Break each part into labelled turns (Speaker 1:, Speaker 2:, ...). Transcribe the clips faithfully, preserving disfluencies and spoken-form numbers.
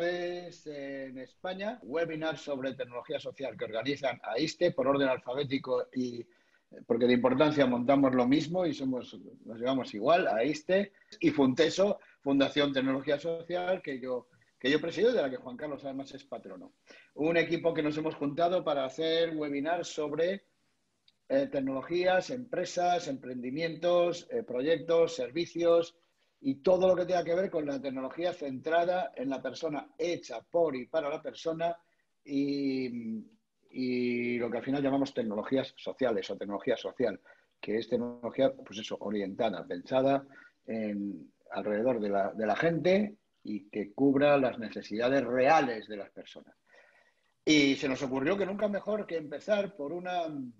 Speaker 1: novedades en España, webinars sobre tecnología social que organizan AISTE por orden alfabético y porque de importancia montamos lo mismo y somos, nos llevamos igual, AISTE y Funteso, Fundación Tecnología Social, que yo, que yo presido y de la que Juan Carlos además es patrono. Un equipo que nos hemos juntado para hacer webinars sobre eh, tecnologías, empresas, emprendimientos, eh, proyectos, servicios y todo lo que tenga que ver con la tecnología centrada en la persona, hecha por y para la persona y, y lo que al final llamamos tecnologías sociales o tecnología social, que es tecnología, pues eso, orientada, pensada en, alrededor de la, de la gente y que cubra las necesidades reales de las personas. Y se nos ocurrió que nunca mejor que empezar por una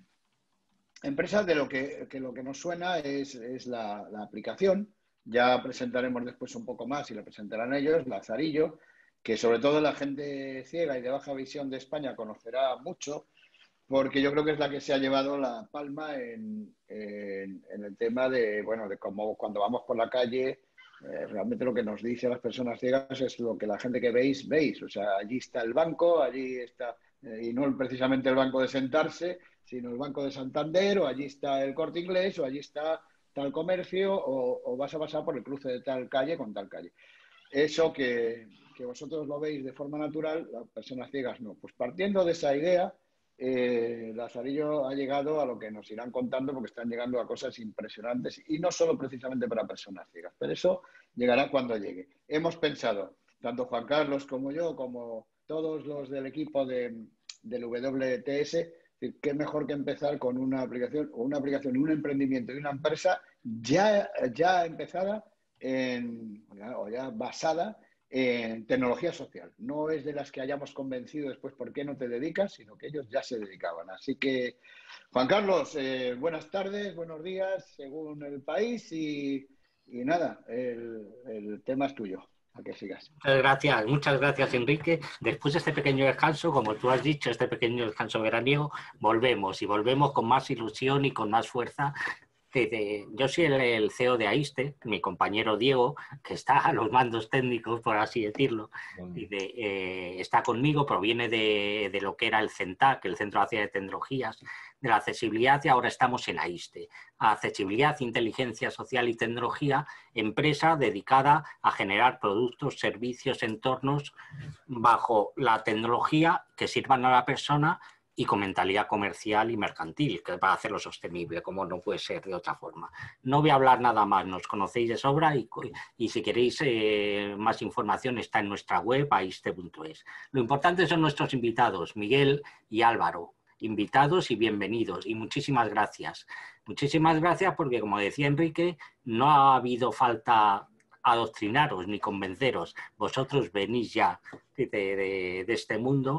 Speaker 1: empresa de lo que, que lo que nos suena es, es la, la aplicación. Ya presentaremos después un poco más y la presentarán ellos, Lazarillo, que sobre todo la gente ciega y de baja visión de España conocerá mucho, porque yo creo que es la que se ha llevado la palma en, en, en el tema de, bueno, de cómo cuando vamos por la calle, eh, realmente lo que nos dice a las personas ciegas es lo que la gente que veis, veis. O sea, allí está el banco, allí está, eh, y no precisamente el banco de sentarse, sino el Banco de Santander, o allí está el Corte Inglés, o allí está tal comercio, o, o vas a pasar por el cruce de tal calle con tal calle. Eso que, que vosotros lo veis de forma natural, las personas ciegas no. Pues partiendo de esa idea, eh, Lazarillo ha llegado a lo que nos irán contando, porque están llegando a cosas impresionantes y no solo precisamente para personas ciegas, pero eso llegará cuando llegue. Hemos pensado, tanto Juan Carlos como yo, como todos los del equipo de, del W T S, qué mejor que empezar con una aplicación o una aplicación, un emprendimiento y una empresa ya, ya empezada en, o ya basada en tecnología social. No es de las que hayamos convencido después por qué no te dedicas, sino que ellos ya se dedicaban. Así que, Juan Carlos, eh, buenas tardes, buenos días, según el país y, y nada, el, el tema es tuyo. A que sigas.
Speaker 2: Muchas gracias, muchas gracias, Enrique. Después de este pequeño descanso, como tú has dicho, este pequeño descanso veraniego, volvemos y volvemos con más ilusión y con más fuerza. De, de, yo soy el, el C E O de AISTE, mi compañero Diego, que está a los mandos técnicos, por así decirlo, y de, eh, está conmigo, proviene de, de lo que era el CENTAC, el Centro de Ciencia de Tecnologías, de la accesibilidad, y ahora estamos en AISTE, Accesibilidad, Inteligencia Social y Tecnología, empresa dedicada a generar productos, servicios, entornos bajo la tecnología que sirvan a la persona y con mentalidad comercial y mercantil, que para hacerlo sostenible, como no puede ser de otra forma. No voy a hablar nada más, nos conocéis de sobra y, y si queréis eh, más información está en nuestra web, aiste punto es. Lo importante son nuestros invitados, Miguel y Álvaro, invitados y bienvenidos, y muchísimas gracias. Muchísimas gracias porque, como decía Enrique, no ha habido falta adoctrinaros ni convenceros. Vosotros venís ya de, de, de este mundo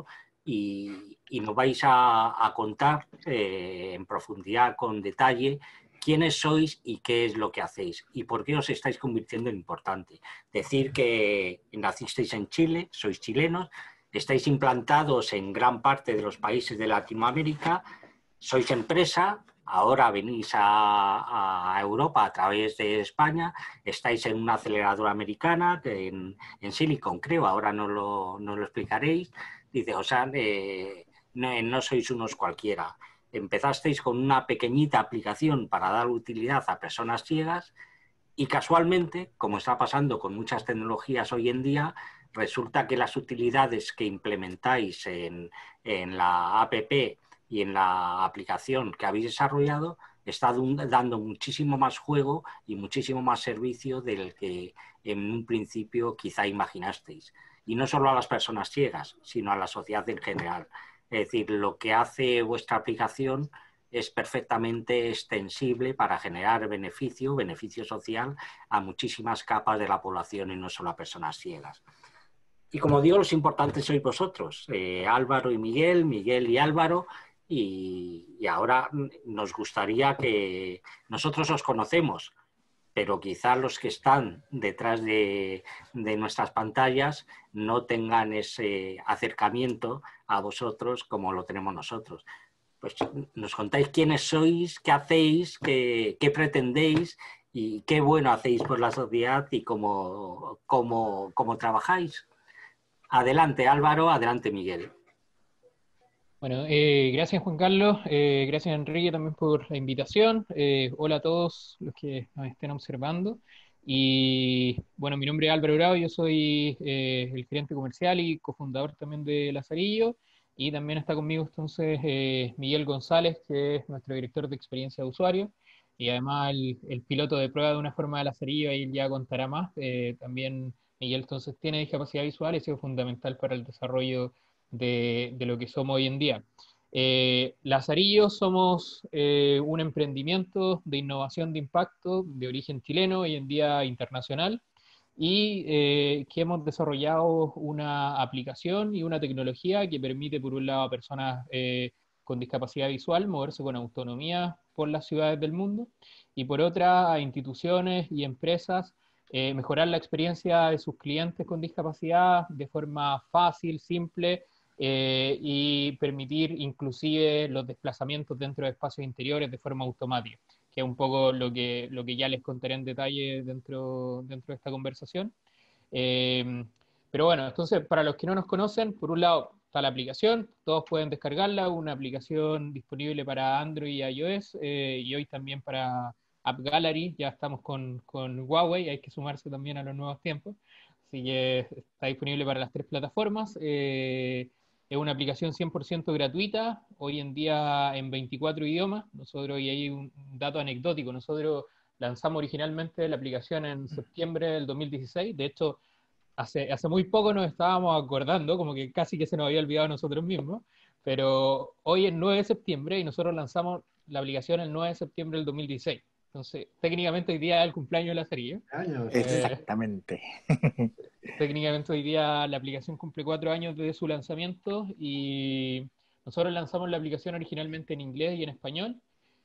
Speaker 2: y, y nos vais a, a contar eh, en profundidad, con detalle, quiénes sois y qué es lo que hacéis y por qué os estáis convirtiendo en importante. Decir que nacisteis en Chile, sois chilenos, estáis implantados en gran parte de los países de Latinoamérica, sois empresa, ahora venís a, a Europa a través de España, estáis en una aceleradora americana, en, en Silicon creo, ahora no lo, no lo explicaréis. Dice, o sea, eh, no, no sois unos cualquiera. Empezasteis con una pequeñita aplicación para dar utilidad a personas ciegas y casualmente, como está pasando con muchas tecnologías hoy en día, resulta que las utilidades que implementáis en, en la app y en la aplicación que habéis desarrollado está dando muchísimo más juego y muchísimo más servicio del que en un principio quizá imaginasteis. Y no solo a las personas ciegas, sino a la sociedad en general. Es decir, lo que hace vuestra aplicación es perfectamente extensible para generar beneficio, beneficio social, a muchísimas capas de la población y no solo a personas ciegas. Y como digo, los importantes sois vosotros, eh, Álvaro y Miguel, Miguel y Álvaro, y, y ahora nos gustaría que nosotros os conocemos, pero quizás los que están detrás de, de nuestras pantallas no tengan ese acercamiento a vosotros como lo tenemos nosotros. Pues nos contáis quiénes sois, qué hacéis, qué, qué pretendéis y qué bueno hacéis por la sociedad y cómo, cómo, cómo trabajáis. Adelante Álvaro, adelante Miguel.
Speaker 3: Bueno, eh, gracias Juan Carlos, eh, gracias Enrique también por la invitación. Eh, hola a todos los que nos estén observando. Y bueno, mi nombre es Álvaro Bravo, yo soy eh, el gerente comercial y cofundador también de Lazarillo. Y también está conmigo entonces eh, Miguel González, que es nuestro director de experiencia de usuario. Y además el, el piloto de prueba de una forma de Lazarillo, ahí él ya contará más. Eh, también Miguel entonces tiene discapacidad visual y ha sido fundamental para el desarrollo de, de lo que somos hoy en día. Eh, Lazarillo somos eh, un emprendimiento de innovación de impacto de origen chileno, hoy en día internacional, y eh, que hemos desarrollado una aplicación y una tecnología que permite, por un lado, a personas eh, con discapacidad visual moverse con autonomía por las ciudades del mundo, y por otra, a instituciones y empresas eh, mejorar la experiencia de sus clientes con discapacidad de forma fácil, simple, eh, y permitir inclusive los desplazamientos dentro de espacios interiores de forma automática, que es un poco lo que, lo que ya les contaré en detalle dentro, dentro de esta conversación. Eh, pero bueno, entonces, para los que no nos conocen, por un lado está la aplicación, todos pueden descargarla, una aplicación disponible para Android y iOS, eh, y hoy también para App Gallery, ya estamos con, con Huawei, hay que sumarse también a los nuevos tiempos, así que está disponible para las tres plataformas. Eh, es una aplicación cien por ciento gratuita, hoy en día en veinticuatro idiomas. Nosotros, y hay un dato anecdótico, nosotros lanzamos originalmente la aplicación en septiembre del dos mil dieciséis, de hecho, hace, hace muy poco nos estábamos acordando, como que casi que se nos había olvidado a nosotros mismos, pero hoy es nueve de septiembre y nosotros lanzamos la aplicación el nueve de septiembre del dos mil dieciséis. Entonces, técnicamente hoy día es el cumpleaños de la serie.
Speaker 4: Años.
Speaker 3: Eh,
Speaker 4: Exactamente.
Speaker 3: técnicamente hoy día la aplicación cumple cuatro años desde su lanzamiento y nosotros lanzamos la aplicación originalmente en inglés y en español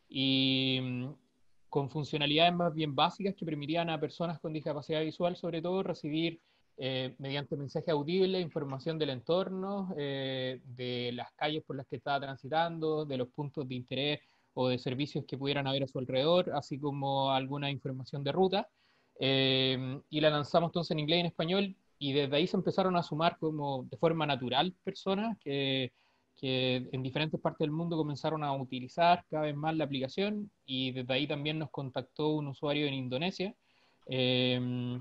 Speaker 3: y mm, con funcionalidades más bien básicas que permitían a personas con discapacidad visual, sobre todo, recibir eh, mediante mensaje audible información del entorno, eh, de las calles por las que estaba transitando, de los puntos de interés o de servicios que pudieran haber a su alrededor, así como alguna información de ruta. Eh, y la lanzamos entonces en inglés y en español, y desde ahí se empezaron a sumar como de forma natural personas que, que en diferentes partes del mundo comenzaron a utilizar cada vez más la aplicación, y desde ahí también nos contactó un usuario en Indonesia, eh,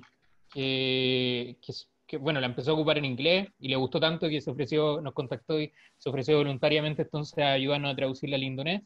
Speaker 3: que, que, que, bueno, la empezó a ocupar en inglés y le gustó tanto que se ofreció, nos contactó y se ofreció voluntariamente entonces a ayudarnos a traducirla al indonés.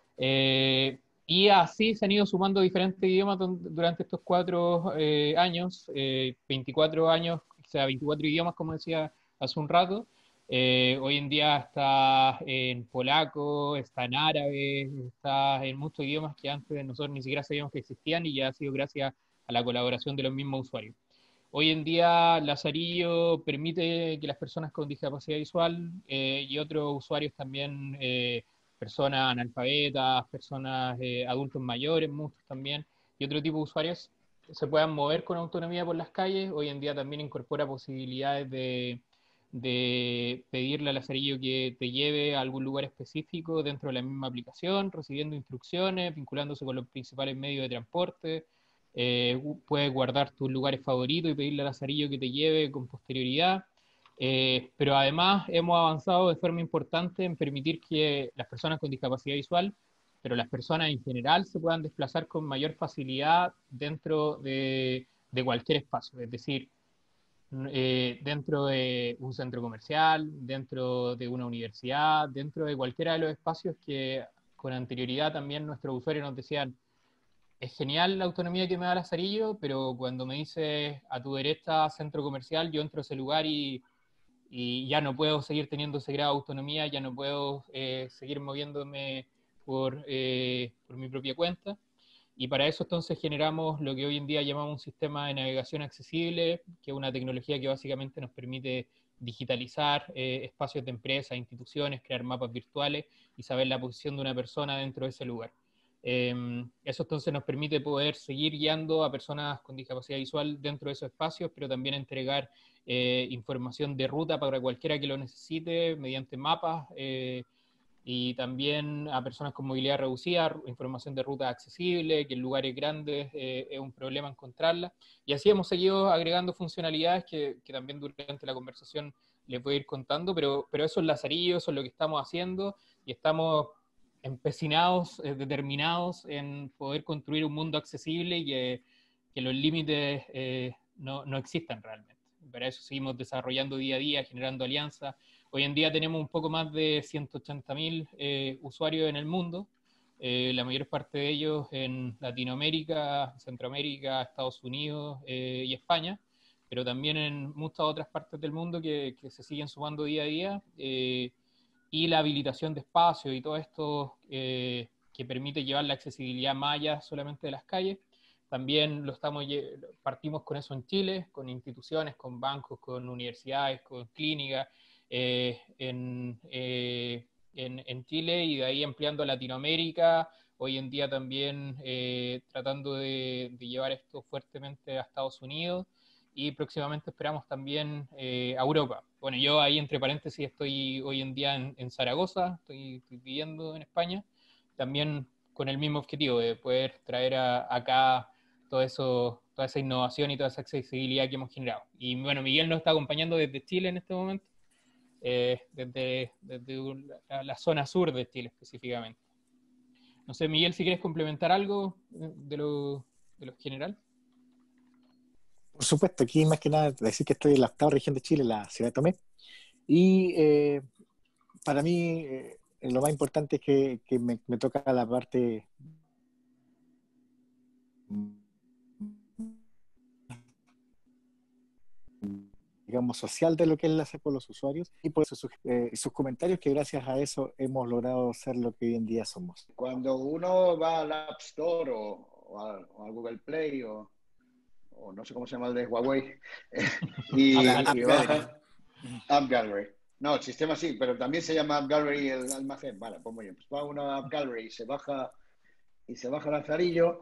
Speaker 3: Eh, y así se han ido sumando diferentes idiomas durante estos cuatro eh, años, eh, veinticuatro años, o sea, veinticuatro idiomas, como decía hace un rato. Eh, hoy en día está en polaco, está en árabe, está en muchos idiomas que antes nosotros ni siquiera sabíamos que existían, y ya ha sido gracias a la colaboración de los mismos usuarios. Hoy en día Lazarillo permite que las personas con discapacidad visual eh, y otros usuarios también, eh, personas analfabetas, personas eh, adultos mayores, muchos también, y otro tipo de usuarios, se puedan mover con autonomía por las calles. Hoy en día también incorpora posibilidades de, de pedirle a Lazarillo que te lleve a algún lugar específico dentro de la misma aplicación, recibiendo instrucciones, vinculándose con los principales medios de transporte. Eh, puedes guardar tus lugares favoritos y pedirle a Lazarillo que te lleve con posterioridad. Eh, pero además hemos avanzado de forma importante en permitir que las personas con discapacidad visual, pero las personas en general, se puedan desplazar con mayor facilidad dentro de, de cualquier espacio. Es decir, eh, dentro de un centro comercial, dentro de una universidad, dentro de cualquiera de los espacios que con anterioridad también nuestros usuarios nos decían: es genial la autonomía que me da Lazarillo, pero cuando me dice a tu derecha centro comercial, yo entro a ese lugar y, y ya no puedo seguir teniendo ese grado de autonomía, ya no puedo eh, seguir moviéndome por, eh, por mi propia cuenta. Y para eso entonces generamos lo que hoy en día llamamos un sistema de navegación accesible, que es una tecnología que básicamente nos permite digitalizar eh, espacios de empresas, instituciones, crear mapas virtuales y saber la posición de una persona dentro de ese lugar. Eh, eso entonces nos permite poder seguir guiando a personas con discapacidad visual dentro de esos espacios, pero también entregar eh, información de ruta para cualquiera que lo necesite mediante mapas, eh, y también a personas con movilidad reducida, información de ruta accesible, que en lugares grandes eh, es un problema encontrarla. Y así hemos seguido agregando funcionalidades que, que también durante la conversación les voy a ir contando, pero, pero eso es Lazarillo, eso es lo que estamos haciendo, y estamos empecinados, eh, determinados en poder construir un mundo accesible y que, que los límites eh, no, no existan realmente. Para eso seguimos desarrollando día a día, generando alianzas. Hoy en día tenemos un poco más de ciento ochenta mil eh, usuarios en el mundo, eh, la mayor parte de ellos en Latinoamérica, Centroamérica, Estados Unidos eh, y España, pero también en muchas otras partes del mundo que, que se siguen sumando día a día, eh, y la habilitación de espacios y todo esto eh, que permite llevar la accesibilidad más allá solamente de las calles. También lo estamos, partimos con eso en Chile, con instituciones, con bancos, con universidades, con clínicas eh, en, eh, en, en Chile, y de ahí ampliando a Latinoamérica. Hoy en día también eh, tratando de, de llevar esto fuertemente a Estados Unidos, y próximamente esperamos también eh, a Europa. Bueno, yo ahí entre paréntesis estoy hoy en día en, en Zaragoza, estoy, estoy viviendo en España, también con el mismo objetivo de poder traer a, acá todo eso, toda esa innovación y toda esa accesibilidad que hemos generado. Y bueno, Miguel nos está acompañando desde Chile en este momento, eh, desde, desde la, la zona sur de Chile específicamente. No sé, Miguel, si quieres complementar algo de lo, de lo general.
Speaker 4: Por supuesto, aquí más que nada decir que estoy en la octava región de Chile, la ciudad de Tomé, y eh, para mí eh, lo más importante es que, que me, me toca la parte digamos social de lo que es la con los usuarios, y por eso sus, eh, sus comentarios, que gracias a eso hemos logrado ser lo que hoy en día somos.
Speaker 1: Cuando uno va al App Store o, o, al, o al Google Play o o no sé cómo se llama el de Huawei, y,
Speaker 4: App
Speaker 1: y baja App Gallery. No, el sistema sí, pero también se llama App Gallery el almacén. Vale, pues muy bien. Pues va una App Gallery y se baja y se baja Lazarillo,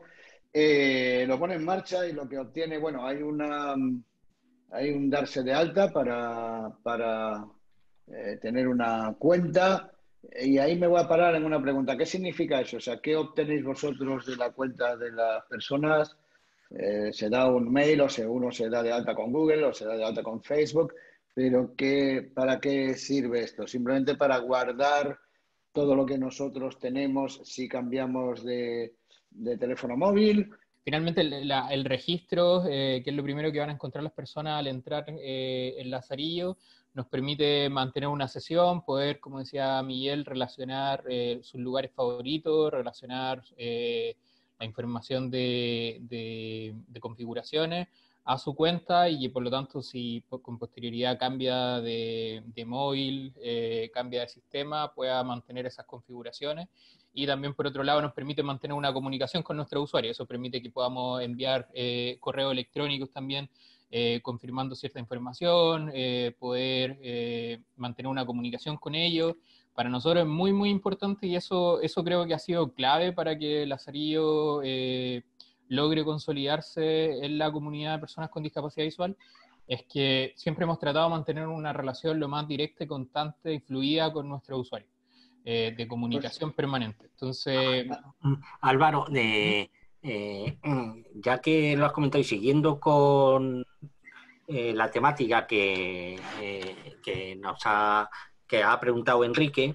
Speaker 1: eh, lo pone en marcha y lo que obtiene, bueno, hay una hay un darse de alta para, para eh, tener una cuenta, y ahí me voy a parar en una pregunta. ¿Qué significa eso? O sea, ¿qué obtenéis vosotros de la cuenta de las personas? Eh, se da un mail, o se, uno se da de alta con Google o se da de alta con Facebook, pero ¿qué, ¿para qué sirve esto? ¿Simplemente para guardar todo lo que nosotros tenemos si cambiamos de, de teléfono móvil?
Speaker 3: Finalmente, el, la, el registro, eh, que es lo primero que van a encontrar las personas al entrar eh, en Lazarillo, nos permite mantener una sesión, poder, como decía Miguel, relacionar eh, sus lugares favoritos, relacionar eh, la información de, de, de configuraciones a su cuenta, y por lo tanto, si con posterioridad cambia de, de móvil, eh, cambia de sistema, pueda mantener esas configuraciones. Y también, por otro lado, nos permite mantener una comunicación con nuestros usuarios. Eso permite que podamos enviar eh, correos electrónicos también eh, confirmando cierta información, eh, poder eh, mantener una comunicación con ellos. Para nosotros es muy, muy importante, y eso, eso creo que ha sido clave para que Lazarillo eh, logre consolidarse en la comunidad de personas con discapacidad visual. Es que siempre hemos tratado de mantener una relación lo más directa, constante y fluida con nuestros usuarios. Eh, de comunicación pues, permanente. Entonces,
Speaker 2: Álvaro, eh, eh, ya que lo has comentado y siguiendo con eh, la temática que, eh, que nos ha, que ha preguntado Enrique,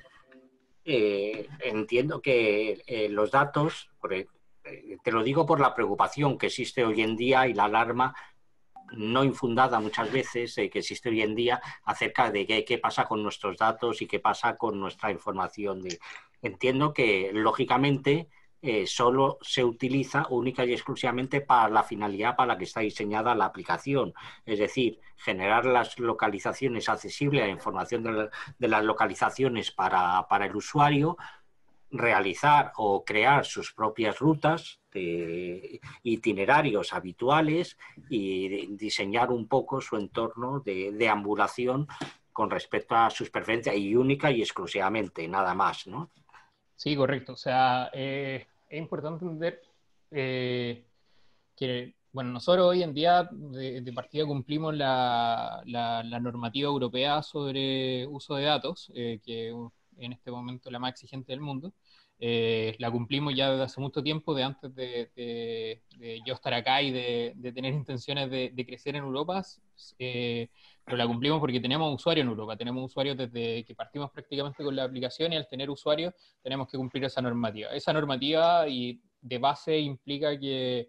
Speaker 2: eh, entiendo que eh, los datos, porque, eh, te lo digo por la preocupación que existe hoy en día y la alarma no infundada muchas veces eh, que existe hoy en día acerca de qué, qué pasa con nuestros datos y qué pasa con nuestra información. De, entiendo que, lógicamente, eh, solo se utiliza única y exclusivamente para la finalidad para la que está diseñada la aplicación, es decir, generar las localizaciones accesibles, la información de, la, de las localizaciones para, para el usuario, realizar o crear sus propias rutas, de itinerarios habituales, y de diseñar un poco su entorno de deambulación con respecto a sus preferencias, y única y exclusivamente, nada más, ¿no?
Speaker 3: Sí, correcto. O sea, eh, es importante entender eh, que, bueno, nosotros hoy en día de, de partida cumplimos la, la, la normativa europea sobre uso de datos, eh, que en este momento es la más exigente del mundo. Eh, la cumplimos ya desde hace mucho tiempo, de antes de, de, de yo estar acá y de, de tener intenciones de, de crecer en Europa, eh, pero la cumplimos porque tenemos usuarios en Europa, tenemos usuarios desde que partimos prácticamente con la aplicación, y al tener usuarios tenemos que cumplir esa normativa. Esa normativa y de base implica que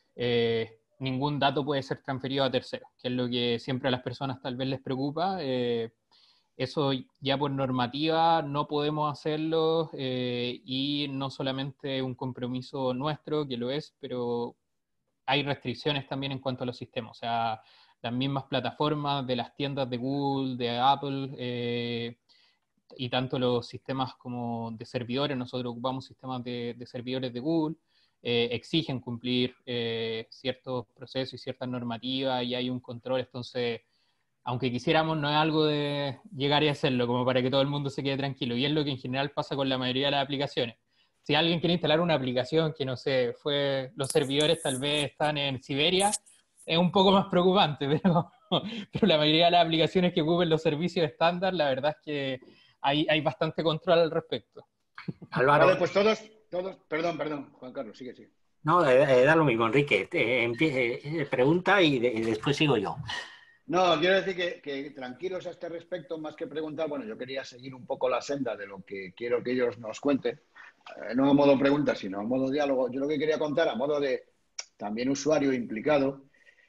Speaker 3: eh, ningún dato puede ser transferido a terceros, que es lo que siempre a las personas tal vez les preocupa. Eh, eso ya por normativa no podemos hacerlo, eh, y no solamente un compromiso nuestro, que lo es, pero hay restricciones también en cuanto a los sistemas. O sea, las mismas plataformas de las tiendas de Google, de Apple, eh, y tanto los sistemas como de servidores, nosotros ocupamos sistemas de, de servidores de Google, eh, exigen cumplir eh, ciertos procesos y ciertas normativas, y hay un control. Entonces, aunque quisiéramos, no es algo de llegar y hacerlo, como para que todo el mundo se quede tranquilo. Y es lo que en general pasa con la mayoría de las aplicaciones. Si alguien quiere instalar una aplicación que, no sé, fue, los servidores tal vez están en Siberia, es un poco más preocupante, pero, pero la mayoría de las aplicaciones que ocupen los servicios estándar, la verdad es que hay, hay bastante control al respecto.
Speaker 2: Álvaro.
Speaker 1: Vale, pues todos, todos, perdón, perdón, Juan Carlos, sigue, sigue.
Speaker 2: No, eh, da lo mismo, Enrique. Eh, empie- eh, pregunta y, de- y después sigo yo.
Speaker 1: No, quiero decir que, que tranquilos a este respecto, más que preguntar, bueno, yo quería seguir un poco la senda de lo que quiero que ellos nos cuenten, eh, no a modo pregunta, sino a modo diálogo. Yo lo que quería contar, a modo de también usuario implicado,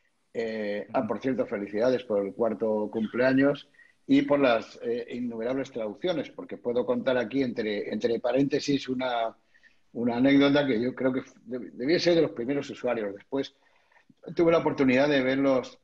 Speaker 1: eh, ah, por cierto, felicidades por el cuarto cumpleaños y por las eh, innumerables traducciones, porque puedo contar aquí entre, entre paréntesis una, una anécdota que yo creo que deb- debía ser de los primeros usuarios. Después tuve la oportunidad de verlos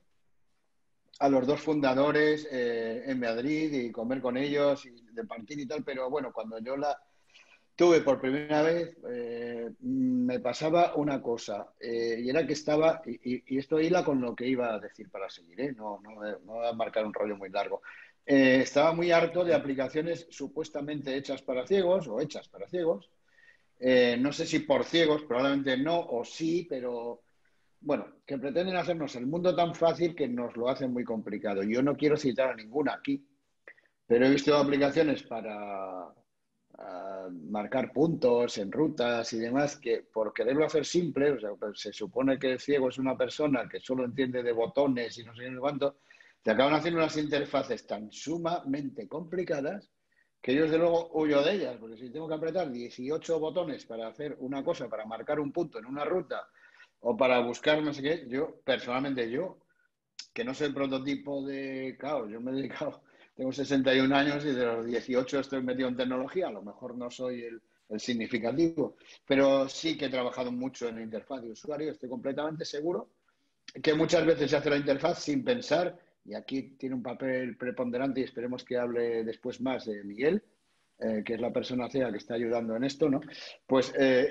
Speaker 1: a los dos fundadores eh, en Madrid y comer con ellos y de partir y tal, pero bueno, cuando yo la tuve por primera vez, eh, me pasaba una cosa, eh, y era que estaba, y, y, esto hila con lo que iba a decir para seguir, ¿eh? no, no, no voy a marcar un rollo muy largo. Eh, estaba muy harto de aplicaciones supuestamente hechas para ciegos o hechas para ciegos. Eh, no sé si por ciegos, probablemente no, o sí, pero bueno, que pretenden hacernos el mundo tan fácil que nos lo hacen muy complicado. Yo no quiero citar a ninguna aquí, pero he visto aplicaciones para uh, marcar puntos en rutas y demás que por quererlo hacer simple, o sea, pues se supone que el ciego es una persona que solo entiende de botones y no sé qué cuánto, te acaban haciendo unas interfaces tan sumamente complicadas que yo desde luego huyo de ellas, porque si tengo que apretar dieciocho botones para hacer una cosa, para marcar un punto en una ruta o para buscar no sé qué, yo personalmente yo, que no soy el prototipo de, claro, yo me he dedicado, tengo sesenta y un años y de los dieciocho estoy metido en tecnología, a lo mejor no soy el, el significativo, pero sí que he trabajado mucho en la interfaz de usuario, estoy completamente seguro que muchas veces se hace la interfaz sin pensar, y aquí tiene un papel preponderante y esperemos que hable después más de Miguel, eh, que es la persona ciega que está ayudando en esto, ¿no? Pues eh,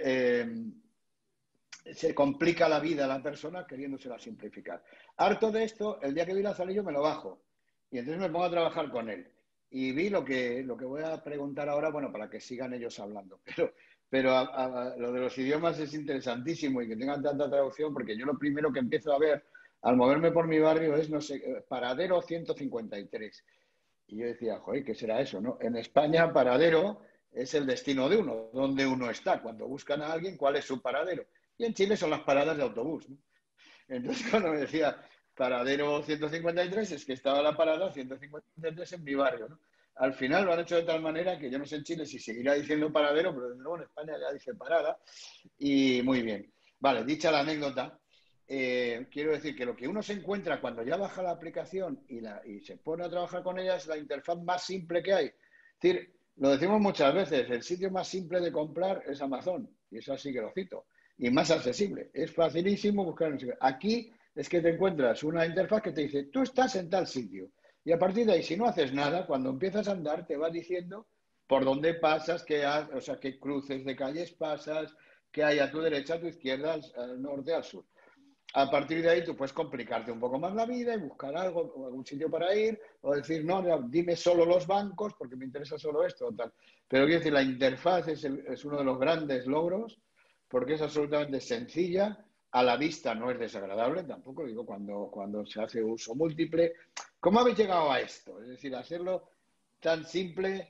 Speaker 1: eh, se complica la vida a la persona queriéndosela simplificar. Harto de esto, el día que vi la Lazarillo me lo bajo y entonces me pongo a trabajar con él. Y vi lo que, lo que voy a preguntar ahora, bueno, para que sigan ellos hablando. Pero, pero a, a, lo de los idiomas es interesantísimo y que tengan tanta traducción, porque yo lo primero que empiezo a ver al moverme por mi barrio es, no sé, paradero ciento cincuenta y tres. Y yo decía, joder, ¿qué será eso, no? En España, paradero es el destino de uno, donde uno está. Cuando buscan a alguien, ¿cuál es su paradero? Y en Chile son las paradas de autobús, ¿no? Entonces, cuando me decía paradero ciento cincuenta y tres, es que estaba la parada ciento cincuenta y tres en mi barrio, ¿no? Al final lo han hecho de tal manera que yo no sé en Chile si seguirá diciendo paradero, pero desde luego en España ya dice parada. Y muy bien. Vale, dicha la anécdota, eh, quiero decir que lo que uno se encuentra cuando ya baja la aplicación y, la, y se pone a trabajar con ella es la interfaz más simple que hay. Es decir, lo decimos muchas veces, el sitio más simple de comprar es Amazon, y eso sí que lo cito, y más accesible. Es facilísimo buscar en el sitio. Aquí es que te encuentras una interfaz que te dice, tú estás en tal sitio. Y a partir de ahí, si no haces nada, cuando empiezas a andar, te va diciendo por dónde pasas, qué, has, o sea, qué cruces de calles pasas, qué hay a tu derecha, a tu izquierda, al, al norte, al sur. A partir de ahí tú puedes complicarte un poco más la vida y buscar algo, algún sitio para ir, o decir, no, no, dime solo los bancos porque me interesa solo esto o tal. Pero quiero decir, la interfaz es, el, es uno de los grandes logros porque es absolutamente sencilla, a la vista no es desagradable, tampoco digo cuando, cuando se hace uso múltiple. ¿Cómo habéis llegado a esto? Es decir, hacerlo tan simple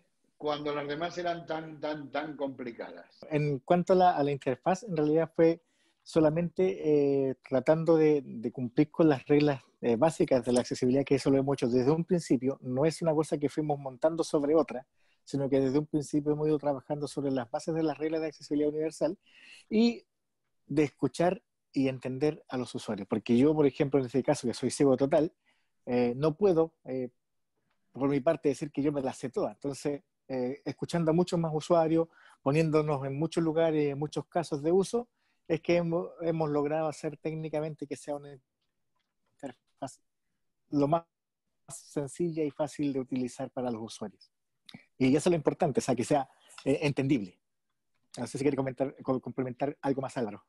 Speaker 1: cuando las demás eran tan, tan, tan complicadas?
Speaker 4: En cuanto a la, a la interfaz, en realidad fue solamente eh, tratando de, de cumplir con las reglas eh, básicas de la accesibilidad, que eso lo hemos hecho desde un principio. No es una cosa que fuimos montando sobre otra, sino que desde un principio hemos ido trabajando sobre las bases de las reglas de accesibilidad universal y de escuchar y entender a los usuarios. Porque yo, por ejemplo, en este caso, que soy ciego total, eh, no puedo, eh, por mi parte, decir que yo me las sé todas. Entonces, eh, escuchando a muchos más usuarios, poniéndonos en muchos lugares, en muchos casos de uso, es que hemos, hemos logrado hacer técnicamente que sea una interfaz lo más sencilla y fácil de utilizar para los usuarios. Y eso es lo importante, o sea, que sea eh, entendible. No sé si quiere comentar, complementar algo más, Álvaro.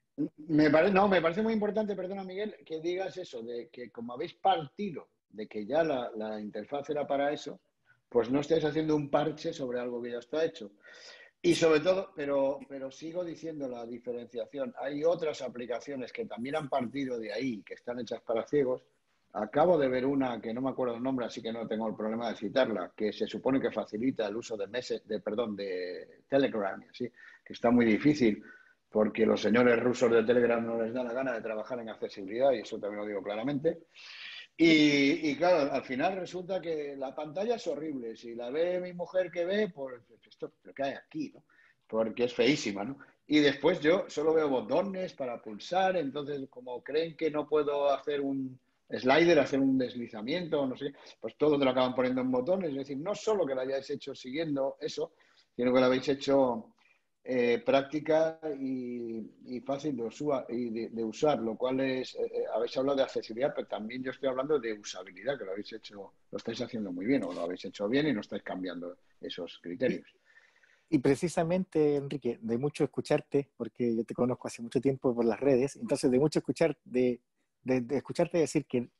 Speaker 1: Me parece, no, me parece muy importante, perdona Miguel, que digas eso, de que como habéis partido de que ya la, la interfaz era para eso, pues no estáis haciendo un parche sobre algo que ya está hecho. Y sobre todo, pero, pero sigo diciendo la diferenciación, hay otras aplicaciones que también han partido de ahí, que están hechas para ciegos. Acabo de ver una que no me acuerdo el nombre, así que no tengo el problema de citarla, que se supone que facilita el uso de, meses, de, perdón, de Telegram, ¿sí? Que está muy difícil, porque los señores rusos de Telegram no les da la gana de trabajar en accesibilidad, y eso también lo digo claramente. Y, y claro, al final resulta que la pantalla es horrible. Si la ve mi mujer que ve, pues esto lo que hay aquí, ¿no? Porque es feísima, ¿no? Y después yo solo veo botones para pulsar, entonces como creen que no puedo hacer un slider, hacer un deslizamiento, no sé, pues todo te lo acaban poniendo en botones. Es decir, no solo que lo hayáis hecho siguiendo eso, sino que lo habéis hecho eh, práctica y, y fácil de, usua, y de, de usar, lo cual es, eh, habéis hablado de accesibilidad, pero también yo estoy hablando de usabilidad, que lo habéis hecho, lo estáis haciendo muy bien, o lo habéis hecho bien y no estáis cambiando esos criterios.
Speaker 4: Y, y precisamente, Enrique, de mucho escucharte, porque yo te conozco hace mucho tiempo por las redes, entonces de mucho escuchar, de, de, de escucharte decir que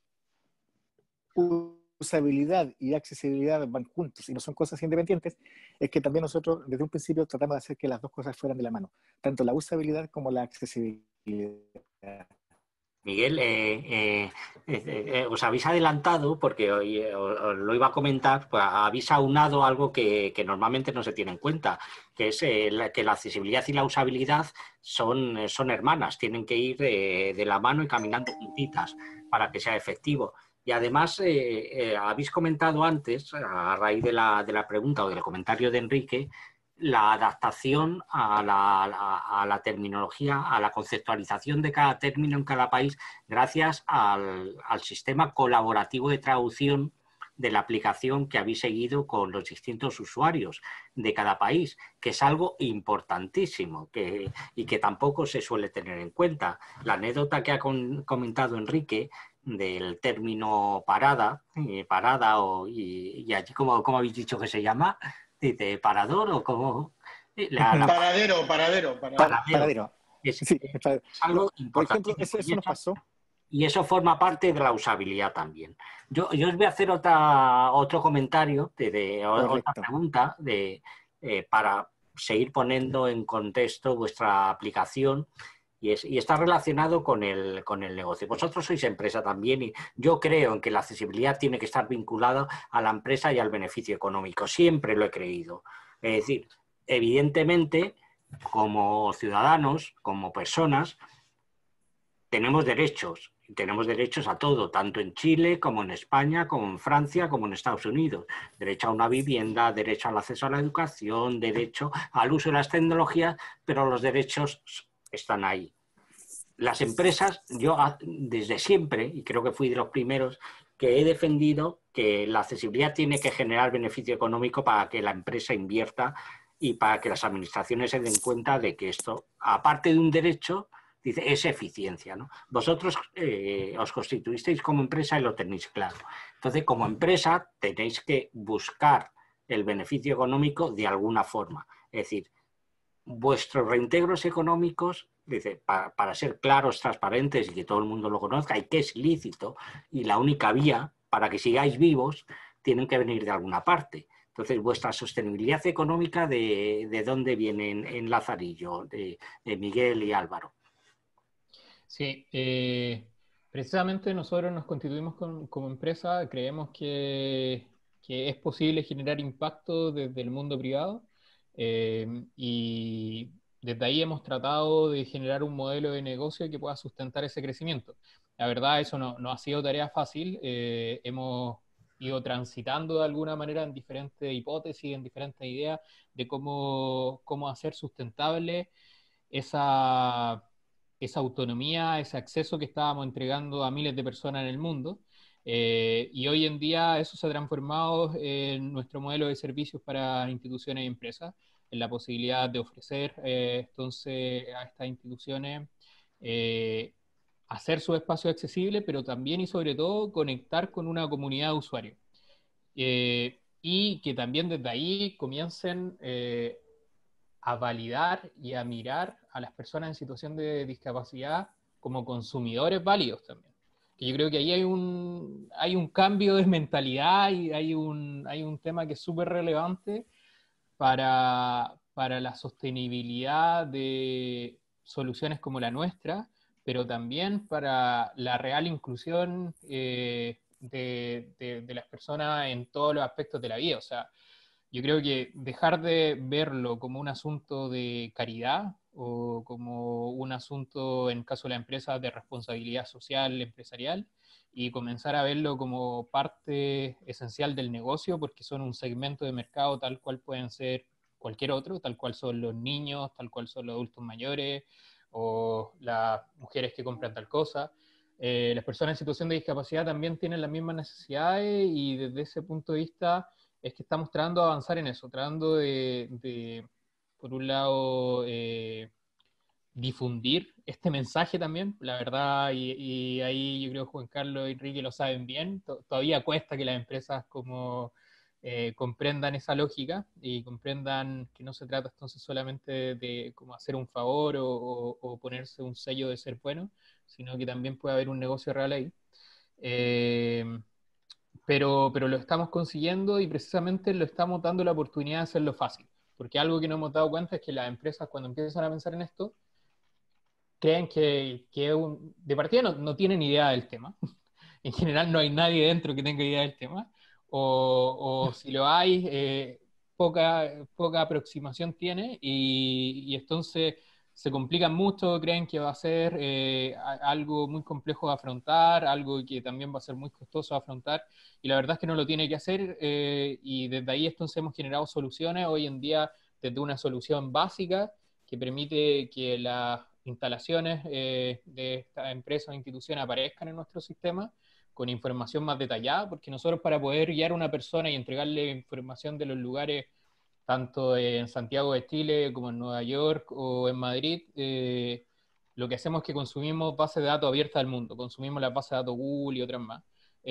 Speaker 4: usabilidad y accesibilidad van juntos y no son cosas independientes, es que también nosotros desde un principio tratamos de hacer que las dos cosas fueran de la mano, tanto la usabilidad como la accesibilidad.
Speaker 2: Miguel, eh, eh, eh, eh, os habéis adelantado porque hoy, eh, os lo iba a comentar, pues habéis aunado algo que, que normalmente no se tiene en cuenta, que es eh, la, que la accesibilidad y la usabilidad son, son hermanas, tienen que ir de, de la mano y caminando juntitas para que sea efectivo. Y además, eh, eh, habéis comentado antes, a raíz de la, de la pregunta o del comentario de Enrique, la adaptación a la, a, a la terminología, a la conceptualización de cada término en cada país, gracias al, al sistema colaborativo de traducción de la aplicación que habéis seguido con los distintos usuarios de cada país, que es algo importantísimo que, y que tampoco se suele tener en cuenta. La anécdota que ha con, comentado Enrique del término parada, eh, parada o, y, y allí, ¿cómo, cómo habéis dicho que se llama? Dice, ¿parador o cómo? La, la,
Speaker 1: paradero, paradero, paradero.
Speaker 2: Paradero.
Speaker 4: paradero.
Speaker 2: Es,
Speaker 4: sí,
Speaker 2: es algo importante.
Speaker 4: Por ejemplo, eso, eso nos pasó.
Speaker 2: Y eso forma parte de la usabilidad también. Yo, yo os voy a hacer otra, otro comentario, de, de otra pregunta de, eh, para seguir poniendo en contexto vuestra aplicación. Y, es, y está relacionado con el, con el negocio. Vosotros sois empresa también y yo creo en que la accesibilidad tiene que estar vinculada a la empresa y al beneficio económico. Siempre lo he creído. Es decir, evidentemente, como ciudadanos, como personas, tenemos derechos. Tenemos derechos a todo, tanto en Chile como en España, como en Francia, como en Estados Unidos. Derecho a una vivienda, derecho al acceso a la educación, derecho al uso de las tecnologías, pero los derechos están ahí. Las empresas, yo desde siempre, y creo que fui de los primeros, que he defendido que la accesibilidad tiene que generar beneficio económico para que la empresa invierta y para que las administraciones se den cuenta de que esto, aparte de un derecho, dice, es eficiencia, ¿no? Vosotros eh, os constituisteis como empresa y lo tenéis claro. Entonces, como empresa, tenéis que buscar el beneficio económico de alguna forma. Es decir, vuestros reintegros económicos, dice, para, para ser claros, transparentes y que todo el mundo lo conozca y que es lícito, y la única vía para que sigáis vivos, tienen que venir de alguna parte. Entonces, vuestra sostenibilidad económica, ¿de, de dónde viene en, en Lazarillo, de, de Miguel y Álvaro?
Speaker 3: Sí, eh, precisamente nosotros nos constituimos con, como empresa, creemos que, que es posible generar impacto desde el mundo privado, eh, y desde ahí hemos tratado de generar un modelo de negocio que pueda sustentar ese crecimiento. La verdad, eso no, no ha sido tarea fácil. Eh, hemos ido transitando de alguna manera en diferentes hipótesis, en diferentes ideas de cómo, cómo hacer sustentable esa, esa autonomía, ese acceso que estábamos entregando a miles de personas en el mundo. Eh, y hoy en día eso se ha transformado en nuestro modelo de servicios para instituciones y empresas, en la posibilidad de ofrecer eh, entonces a estas instituciones eh, hacer su espacio accesible, pero también y sobre todo conectar con una comunidad de usuarios. Eh, y que también desde ahí comiencen eh, a validar y a mirar a las personas en situación de discapacidad como consumidores válidos también. Que yo creo que ahí hay un, hay un cambio de mentalidad y hay un, hay un tema que es súper relevante para, para la sostenibilidad de soluciones como la nuestra, pero también para la real inclusión eh, de, de, de las personas en todos los aspectos de la vida. O sea, yo creo que dejar de verlo como un asunto de caridad o como un asunto, en caso de la empresa, de responsabilidad social empresarial, y comenzar a verlo como parte esencial del negocio, porque son un segmento de mercado tal cual pueden ser cualquier otro, tal cual son los niños, tal cual son los adultos mayores o las mujeres que compran tal cosa. Eh, las personas en situación de discapacidad también tienen las mismas necesidades, y desde ese punto de vista es que estamos tratando de avanzar en eso, tratando de, de por un lado, eh, difundir este mensaje también, la verdad, y, y ahí yo creo que Juan Carlos y Enrique lo saben bien. T- todavía cuesta que las empresas como eh, comprendan esa lógica y comprendan que no se trata entonces solamente de, de como hacer un favor o, o, o ponerse un sello de ser bueno, sino que también puede haber un negocio real ahí. Eh, pero, pero lo estamos consiguiendo, y precisamente lo estamos dando la oportunidad de hacerlo fácil. Porque algo que no hemos dado cuenta es que las empresas, cuando empiezan a pensar en esto, creen que, que un, de partida no, no tienen idea del tema. En general no hay nadie dentro que tenga idea del tema. O, o si lo hay, eh, poca, poca aproximación tiene, y, y entonces se complican mucho, creen que va a ser eh, algo muy complejo de afrontar, algo que también va a ser muy costoso de afrontar, y la verdad es que no lo tiene que hacer, eh, y desde ahí entonces hemos generado soluciones hoy en día, desde una solución básica que permite que las instalaciones eh, de esta empresa o institución aparezcan en nuestro sistema con información más detallada, porque nosotros, para poder guiar a una persona y entregarle información de los lugares, tanto en Santiago de Chile como en Nueva York o en Madrid, eh, lo que hacemos es que consumimos bases de datos abiertas al mundo, consumimos las bases de datos Google y otras más.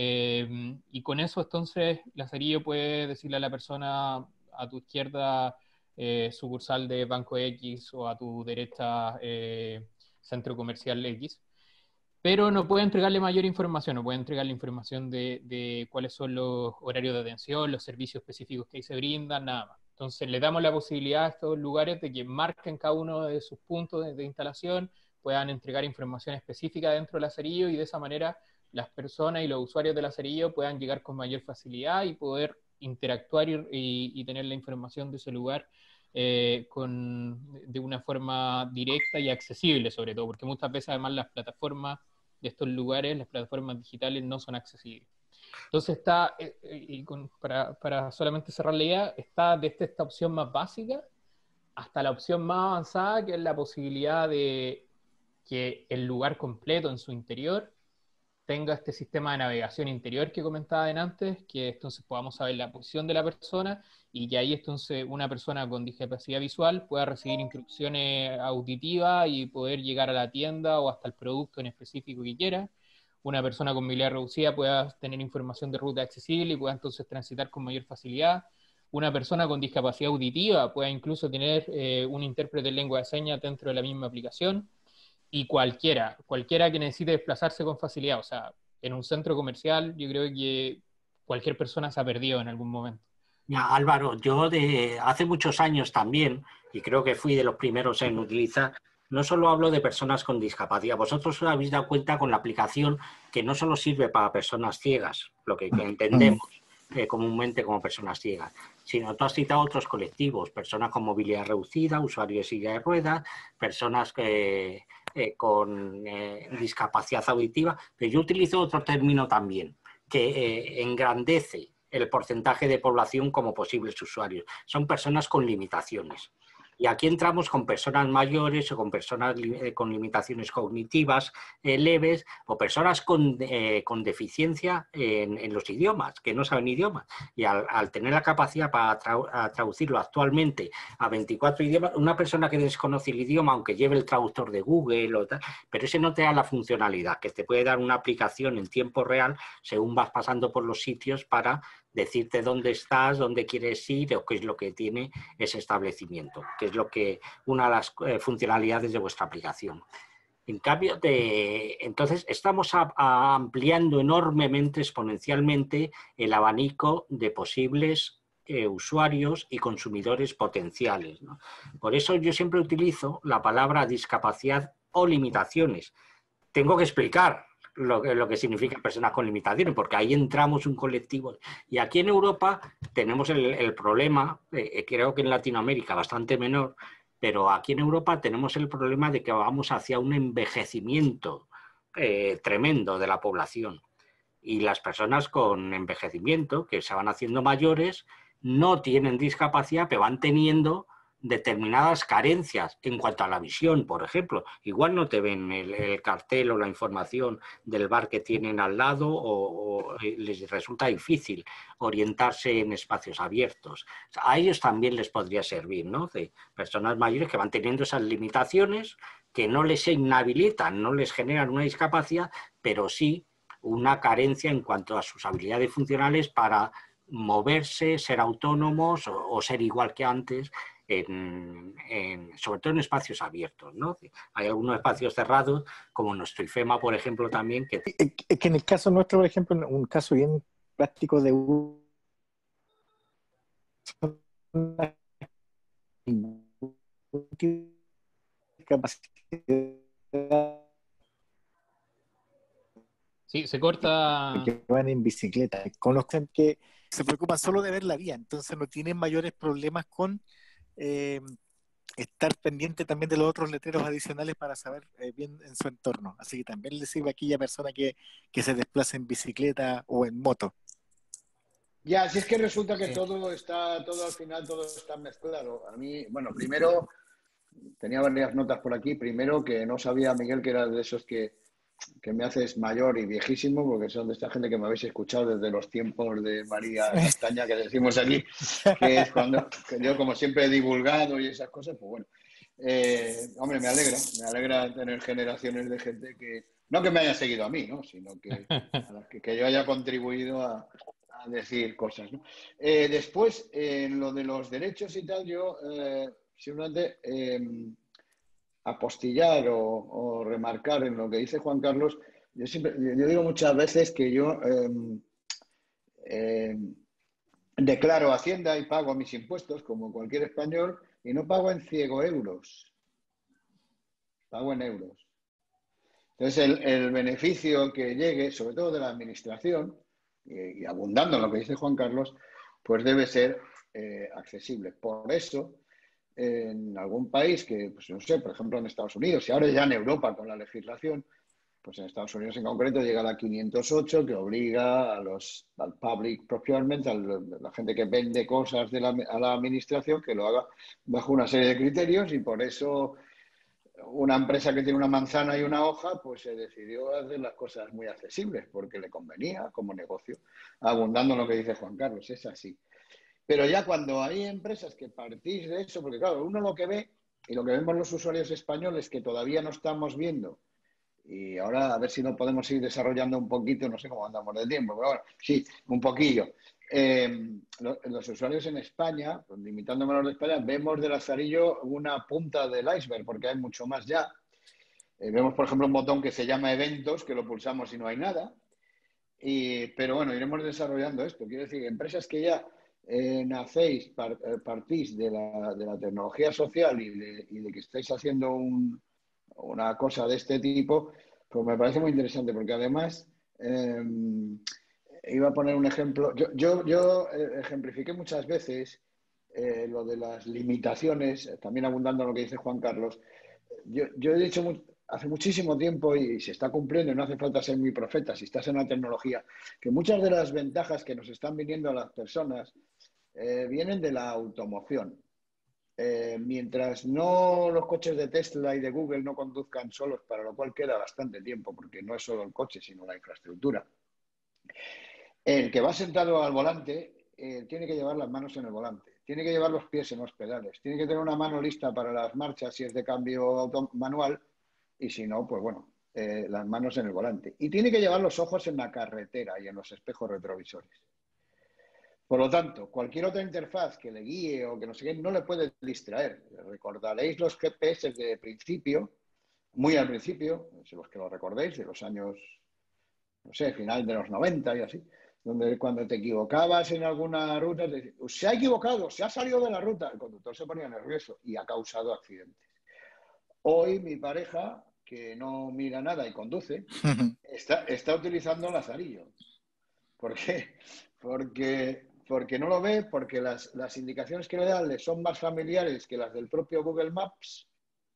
Speaker 3: Eh, y con eso entonces Lazarillo puede decirle a la persona: a tu izquierda eh, sucursal de Banco X, o a tu derecha eh, centro comercial X. Pero no puede entregarle mayor información, no puede entregarle información de, de cuáles son los horarios de atención, los servicios específicos que ahí se brindan, nada más. Entonces le damos la posibilidad a estos lugares de que marquen cada uno de sus puntos de, de instalación, puedan entregar información específica dentro del Lazarillo, y de esa manera las personas y los usuarios del Lazarillo puedan llegar con mayor facilidad y poder interactuar y, y, y tener la información de ese lugar eh, con, de una forma directa y accesible, sobre todo, porque muchas veces además las plataformas de estos lugares, las plataformas digitales, no son accesibles. Entonces está, eh, y con, para, para solamente cerrar la idea, está desde esta opción más básica hasta la opción más avanzada, que es la posibilidad de que el lugar completo en su interior tenga este sistema de navegación interior que comentaba antes, que entonces podamos saber la posición de la persona, y que ahí entonces una persona con discapacidad visual pueda recibir instrucciones auditivas y poder llegar a la tienda o hasta el producto en específico que quiera. Una persona con movilidad reducida pueda tener información de ruta accesible y pueda entonces transitar con mayor facilidad. Una persona con discapacidad auditiva pueda incluso tener eh, un intérprete de lengua de señas dentro de la misma aplicación. Y cualquiera, cualquiera que necesite desplazarse con facilidad. O sea, en un centro comercial yo creo que cualquier persona se ha perdido en algún momento.
Speaker 2: Ya, Álvaro, yo de hace muchos años también, y creo que fui de los primeros en utilizar, no solo hablo de personas con discapacidad. Vosotros os habéis dado cuenta con la aplicación que no solo sirve para personas ciegas, lo que, que entendemos, eh, comúnmente como personas ciegas, sino tú has citado otros colectivos, personas con movilidad reducida, usuarios de silla de ruedas, personas que, eh, con eh, discapacidad auditiva, pero yo utilizo otro término también, que eh, engrandece el porcentaje de población como posibles usuarios. Son personas con limitaciones. Y aquí entramos con personas mayores o con personas eh, con limitaciones cognitivas eh, leves o personas con, eh, con deficiencia en, en los idiomas, que no saben idiomas. Y al, al tener la capacidad para trau a traducirlo actualmente a veinticuatro idiomas, una persona que desconoce el idioma, aunque lleve el traductor de Google, o tal, pero ese no te da la funcionalidad, que te puede dar una aplicación en tiempo real según vas pasando por los sitios para decirte dónde estás, dónde quieres ir o qué es lo que tiene ese establecimiento, que es lo que una de las eh, funcionalidades de vuestra aplicación. En cambio, de, entonces estamos a, a ampliando enormemente, exponencialmente, el abanico de posibles eh, usuarios y consumidores potenciales, ¿no? Por eso yo siempre utilizo la palabra discapacidad o limitaciones. Tengo que explicar Lo que, lo que significa personas con limitaciones, porque ahí entramos un colectivo. Y aquí en Europa tenemos el, el problema, eh, creo que en Latinoamérica bastante menor, pero aquí en Europa tenemos el problema de que vamos hacia un envejecimiento eh, tremendo de la población. Y las personas con envejecimiento, que se van haciendo mayores, no tienen discapacidad, pero van teniendo determinadas carencias en cuanto a la visión, por ejemplo. Igual no te ven el, el cartel o la información del bar que tienen al lado o, o les resulta difícil orientarse en espacios abiertos. O sea, a ellos también les podría servir, ¿no? De personas mayores que van teniendo esas limitaciones que no les inhabilitan, no les generan una discapacidad, pero sí una carencia en cuanto a sus habilidades funcionales para moverse, ser autónomos o, o ser igual que antes, En, en, sobre todo en espacios abiertos, ¿no? Hay algunos espacios cerrados, como nuestro IFEMA, por ejemplo, también. Que...
Speaker 4: Es que en el caso nuestro, por ejemplo, un caso bien práctico de una capacidad.
Speaker 3: Sí, se corta.
Speaker 4: Que van en bicicleta, conozcan que se preocupan solo de ver la vía, entonces no tienen mayores problemas con eh, estar pendiente también de los otros letreros adicionales para saber eh, bien en su entorno. Así que también le sirve a aquella persona que, que se desplaza en bicicleta o en moto.
Speaker 1: Ya, si es que resulta que todo está, todo al final, todo está mezclado. A mí, bueno, primero, tenía varias notas por aquí. Primero, que no sabía, Miguel, que era de esos que, que me haces mayor y viejísimo, porque son de esta gente que me habéis escuchado desde los tiempos de María Castaña, que decimos aquí, que es cuando que yo, como siempre, he divulgado y esas cosas, pues bueno. Eh, hombre, me alegra, me alegra tener generaciones de gente que, no que me haya seguido a mí, ¿no? Sino que, a las que, que yo haya contribuido a, a decir cosas, ¿no? Eh, después, en eh, lo de los derechos y tal, yo eh, simplemente eh, apostillar o, o remarcar en lo que dice Juan Carlos. Yo siempre, yo digo muchas veces que yo eh, eh, declaro Hacienda y pago mis impuestos como cualquier español y no pago en ciego euros, pago en euros. Entonces el, el beneficio que llegue, sobre todo de la administración, y, y abundando en lo que dice Juan Carlos, pues debe ser eh, accesible. Por eso, en algún país que, pues no sé, por ejemplo en Estados Unidos y ahora ya en Europa con la legislación, pues en Estados Unidos en concreto llega la quinientos ocho que obliga a los, al public procurement, a la gente que vende cosas de la, a la administración, que lo haga bajo una serie de criterios y por eso una empresa que tiene una manzana y una hoja, pues se decidió hacer las cosas muy accesibles porque le convenía como negocio, abundando en lo que dice Juan Carlos, es así. Pero ya cuando hay empresas que partís de eso, porque claro, uno lo que ve y lo que vemos los usuarios españoles que todavía no estamos viendo, y ahora a ver si no podemos ir desarrollando un poquito, no sé cómo andamos de tiempo, pero bueno, sí, un poquillo. Eh, los, los usuarios en España, limitándome a los de España, vemos de Lazarillo una punta del iceberg, porque hay mucho más ya. Eh, vemos, por ejemplo, un botón que se llama Eventos, que lo pulsamos y no hay nada. Y, pero bueno, iremos desarrollando esto. Quiero decir, empresas que ya eh, nacéis, par, partís de la, de la tecnología social y de, y de que estáis haciendo un, una cosa de este tipo, pues me parece muy interesante, porque además eh, iba a poner un ejemplo. Yo, yo, yo eh, ejemplifiqué muchas veces eh, lo de las limitaciones, también abundando en lo que dice Juan Carlos. Yo, yo he dicho mu hace muchísimo tiempo, y se está cumpliendo, y no hace falta ser muy profeta si estás en la tecnología, que muchas de las ventajas que nos están viniendo a las personas eh, vienen de la automoción. Eh, mientras no los coches de Tesla y de Google no conduzcan solos, para lo cual queda bastante tiempo, porque no es solo el coche, sino la infraestructura. El que va sentado al volante eh, tiene que llevar las manos en el volante, tiene que llevar los pies en los pedales, tiene que tener una mano lista para las marchas si es de cambio manual, y si no, pues bueno, eh, las manos en el volante. Y tiene que llevar los ojos en la carretera y en los espejos retrovisores. Por lo tanto, cualquier otra interfaz que le guíe o que no sé qué, no le puede distraer. Recordaréis los G P S de principio, muy al principio, si los que lo recordéis, de los años, no sé, final de los noventa y así, donde cuando te equivocabas en alguna ruta, te decían, se ha equivocado, se ha salido de la ruta. El conductor se ponía nervioso y ha causado accidentes. Hoy mi pareja, que no mira nada y conduce, está, está utilizando Lazarillo. ¿Por qué? Porque, porque no lo ve, porque las, las indicaciones que le dan le son más familiares que las del propio Google Maps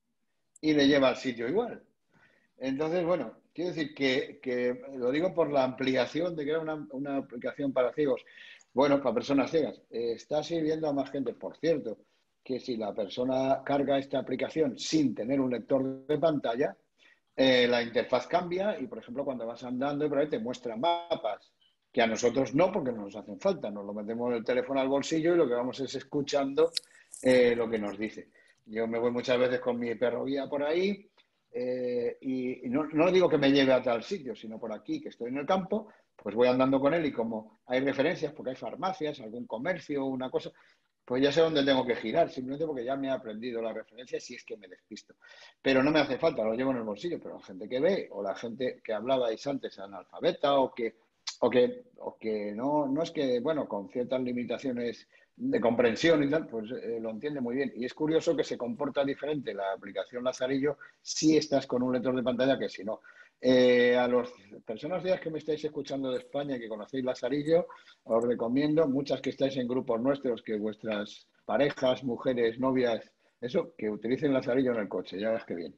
Speaker 1: y le lleva al sitio igual. Entonces, bueno, quiero decir que, que lo digo por la ampliación de que era una, una aplicación para ciegos. Bueno, para personas ciegas. Eh, está sirviendo a más gente, por cierto, que si la persona carga esta aplicación sin tener un lector de pantalla, eh, la interfaz cambia y, por ejemplo, cuando vas andando y por ahí te muestra mapas, que a nosotros no, porque no nos hacen falta. Nos lo metemos en el teléfono al bolsillo y lo que vamos es escuchando eh, lo que nos dice. Yo me voy muchas veces con mi perro guía por ahí eh, y, y no, no digo que me lleve a tal sitio, sino por aquí, que estoy en el campo, pues voy andando con él y como hay referencias, porque hay farmacias, algún comercio, una cosa, pues ya sé dónde tengo que girar, simplemente porque ya me he aprendido la referencia si es que me despisto. Pero no me hace falta, lo llevo en el bolsillo, pero la gente que ve o la gente que hablabais antes analfabeta o que, o que, o que no, no es que, bueno, con ciertas limitaciones de comprensión y tal, pues eh, lo entiende muy bien. Y es curioso que se comporta diferente la aplicación Lazarillo si estás con un lector de pantalla que si no. Eh, a las personas que me estáis escuchando de España y que conocéis Lazarillo, os recomiendo, muchas que estáis en grupos nuestros, que vuestras parejas, mujeres, novias, eso, que utilicen Lazarillo en el coche, ya ves que bien.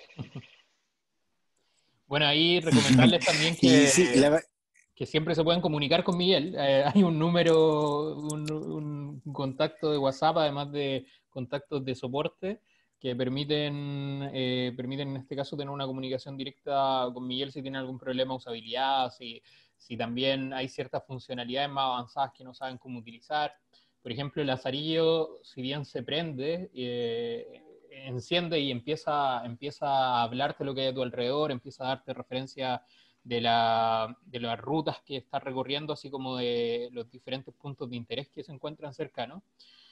Speaker 3: Bueno, ahí recomendarles también que,
Speaker 4: sí, la...
Speaker 3: que siempre se pueden comunicar con Miguel. Eh, hay un número, un, un contacto de WhatsApp, además de contactos de soporte, que permiten, eh, permiten en este caso tener una comunicación directa con Miguel si tiene algún problema de usabilidad, si, si también hay ciertas funcionalidades más avanzadas que no saben cómo utilizar. Por ejemplo, el Lazarillo, si bien se prende, eh, enciende y empieza, empieza a hablarte lo que hay a tu alrededor, empieza a darte referencia de, la, de las rutas que estás recorriendo, así como de los diferentes puntos de interés que se encuentran cercanos.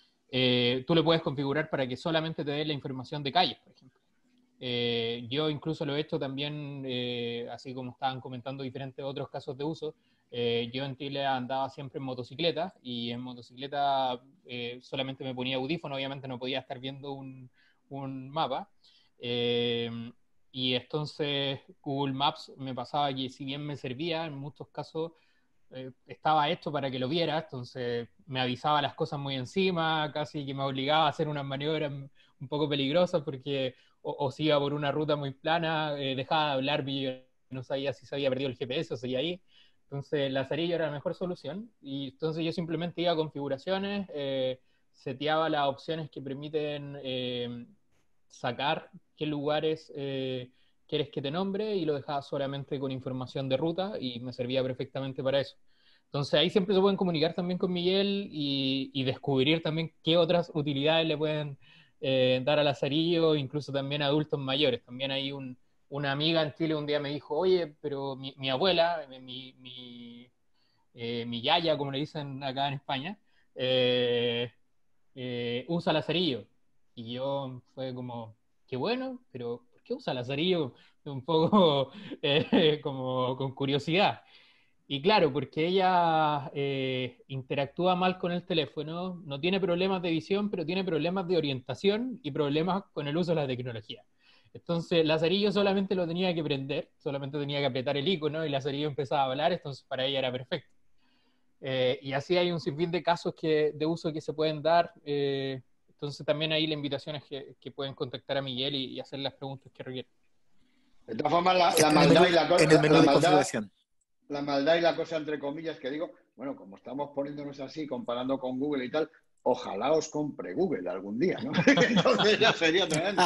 Speaker 3: Eh, tú le puedes configurar para que solamente te dé la información de calles, por ejemplo. Eh, yo incluso lo he hecho también, eh, así como estaban comentando diferentes otros casos de uso. Eh, yo en Chile andaba siempre en motocicleta y en motocicleta eh, solamente me ponía audífono, obviamente no podía estar viendo un, un mapa. Eh, y entonces Google Maps me pasaba que si bien me servía, en muchos casos eh, estaba hecho para que lo viera, entonces me avisaba las cosas muy encima, casi que me obligaba a hacer unas maniobras un poco peligrosas porque o, o si iba por una ruta muy plana, eh, dejaba de hablar y yo no sabía si se había perdido el G P S o seguía ahí. Entonces Lazarillo era la mejor solución y entonces yo simplemente iba a configuraciones, eh, seteaba las opciones que permiten eh, sacar qué lugares eh, quieres que te nombre y lo dejaba solamente con información de ruta y me servía perfectamente para eso. Entonces ahí siempre se pueden comunicar también con Miguel y, y descubrir también qué otras utilidades le pueden eh, dar al Lazarillo, incluso también a adultos mayores. También hay un, una amiga en Chile un día me dijo, oye, pero mi, mi abuela, mi, mi, eh, mi yaya, como le dicen acá en España, eh, eh, usa Lazarillo. Y yo fue como, qué bueno, pero ¿por qué usa Lazarillo? Un poco eh, como con curiosidad. Y claro, porque ella eh, interactúa mal con el teléfono, no tiene problemas de visión, pero tiene problemas de orientación y problemas con el uso de la tecnología. Entonces, Lazarillo solamente lo tenía que prender, solamente tenía que apretar el icono y Lazarillo empezaba a hablar, entonces para ella era perfecto. Eh, y así hay un sinfín de casos que, de uso que se pueden dar. Eh, entonces también ahí la invitación es que, que pueden contactar a Miguel y, y hacer las preguntas que requieran.
Speaker 1: De todas formas, la, la
Speaker 4: Está en el
Speaker 1: maldad
Speaker 4: menú,
Speaker 1: y la, co-
Speaker 4: en el
Speaker 1: la,
Speaker 4: menú
Speaker 1: la
Speaker 4: de
Speaker 1: maldad,
Speaker 4: configuración.
Speaker 1: la maldad y la cosa entre comillas que digo, bueno, como estamos poniéndonos así, comparando con Google y tal, ojalá os compre Google algún día, ¿no? Entonces ya sería tremendo.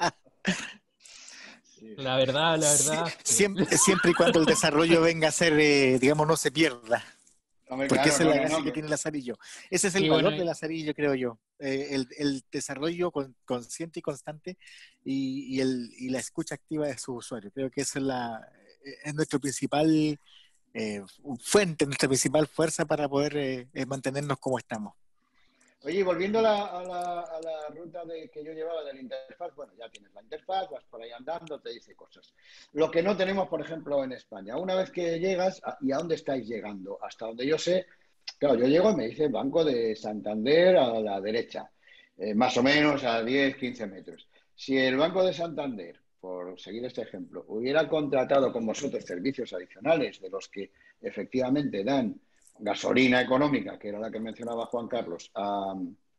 Speaker 1: Sí,
Speaker 3: La verdad, la
Speaker 4: Sie-
Speaker 3: verdad. Sí.
Speaker 4: Siempre, siempre y cuando el desarrollo venga a ser, eh, digamos, no se pierda.
Speaker 1: hombre,
Speaker 4: Porque
Speaker 1: claro,
Speaker 4: esa es
Speaker 1: no,
Speaker 4: la
Speaker 1: no,
Speaker 4: gracia
Speaker 1: no.
Speaker 4: que tiene el Lazarillo. Ese es el
Speaker 3: Y bueno,
Speaker 4: valor del Lazarillo, creo yo. Eh, el, el desarrollo con- consciente y constante y, y el, y la escucha activa de sus usuarios. Creo que esa es, la, es nuestro principal eh, fuente, nuestra principal fuerza para poder eh, eh, mantenernos como estamos.
Speaker 1: Oye, y volviendo a la, a la, a la ruta de, que yo llevaba de la interfaz, bueno, ya tienes la interfaz, vas por ahí andando, te dice cosas. Lo que no tenemos, por ejemplo, en España, una vez que llegas, a- ¿y a dónde estáis llegando? Hasta donde yo sé, claro, yo llego y me dice Banco de Santander a la derecha, eh, más o menos a diez, quince metros. Si el Banco de Santander, por seguir este ejemplo, hubiera contratado con vosotros servicios adicionales de los que efectivamente dan gasolina económica, que era la que mencionaba Juan Carlos, a,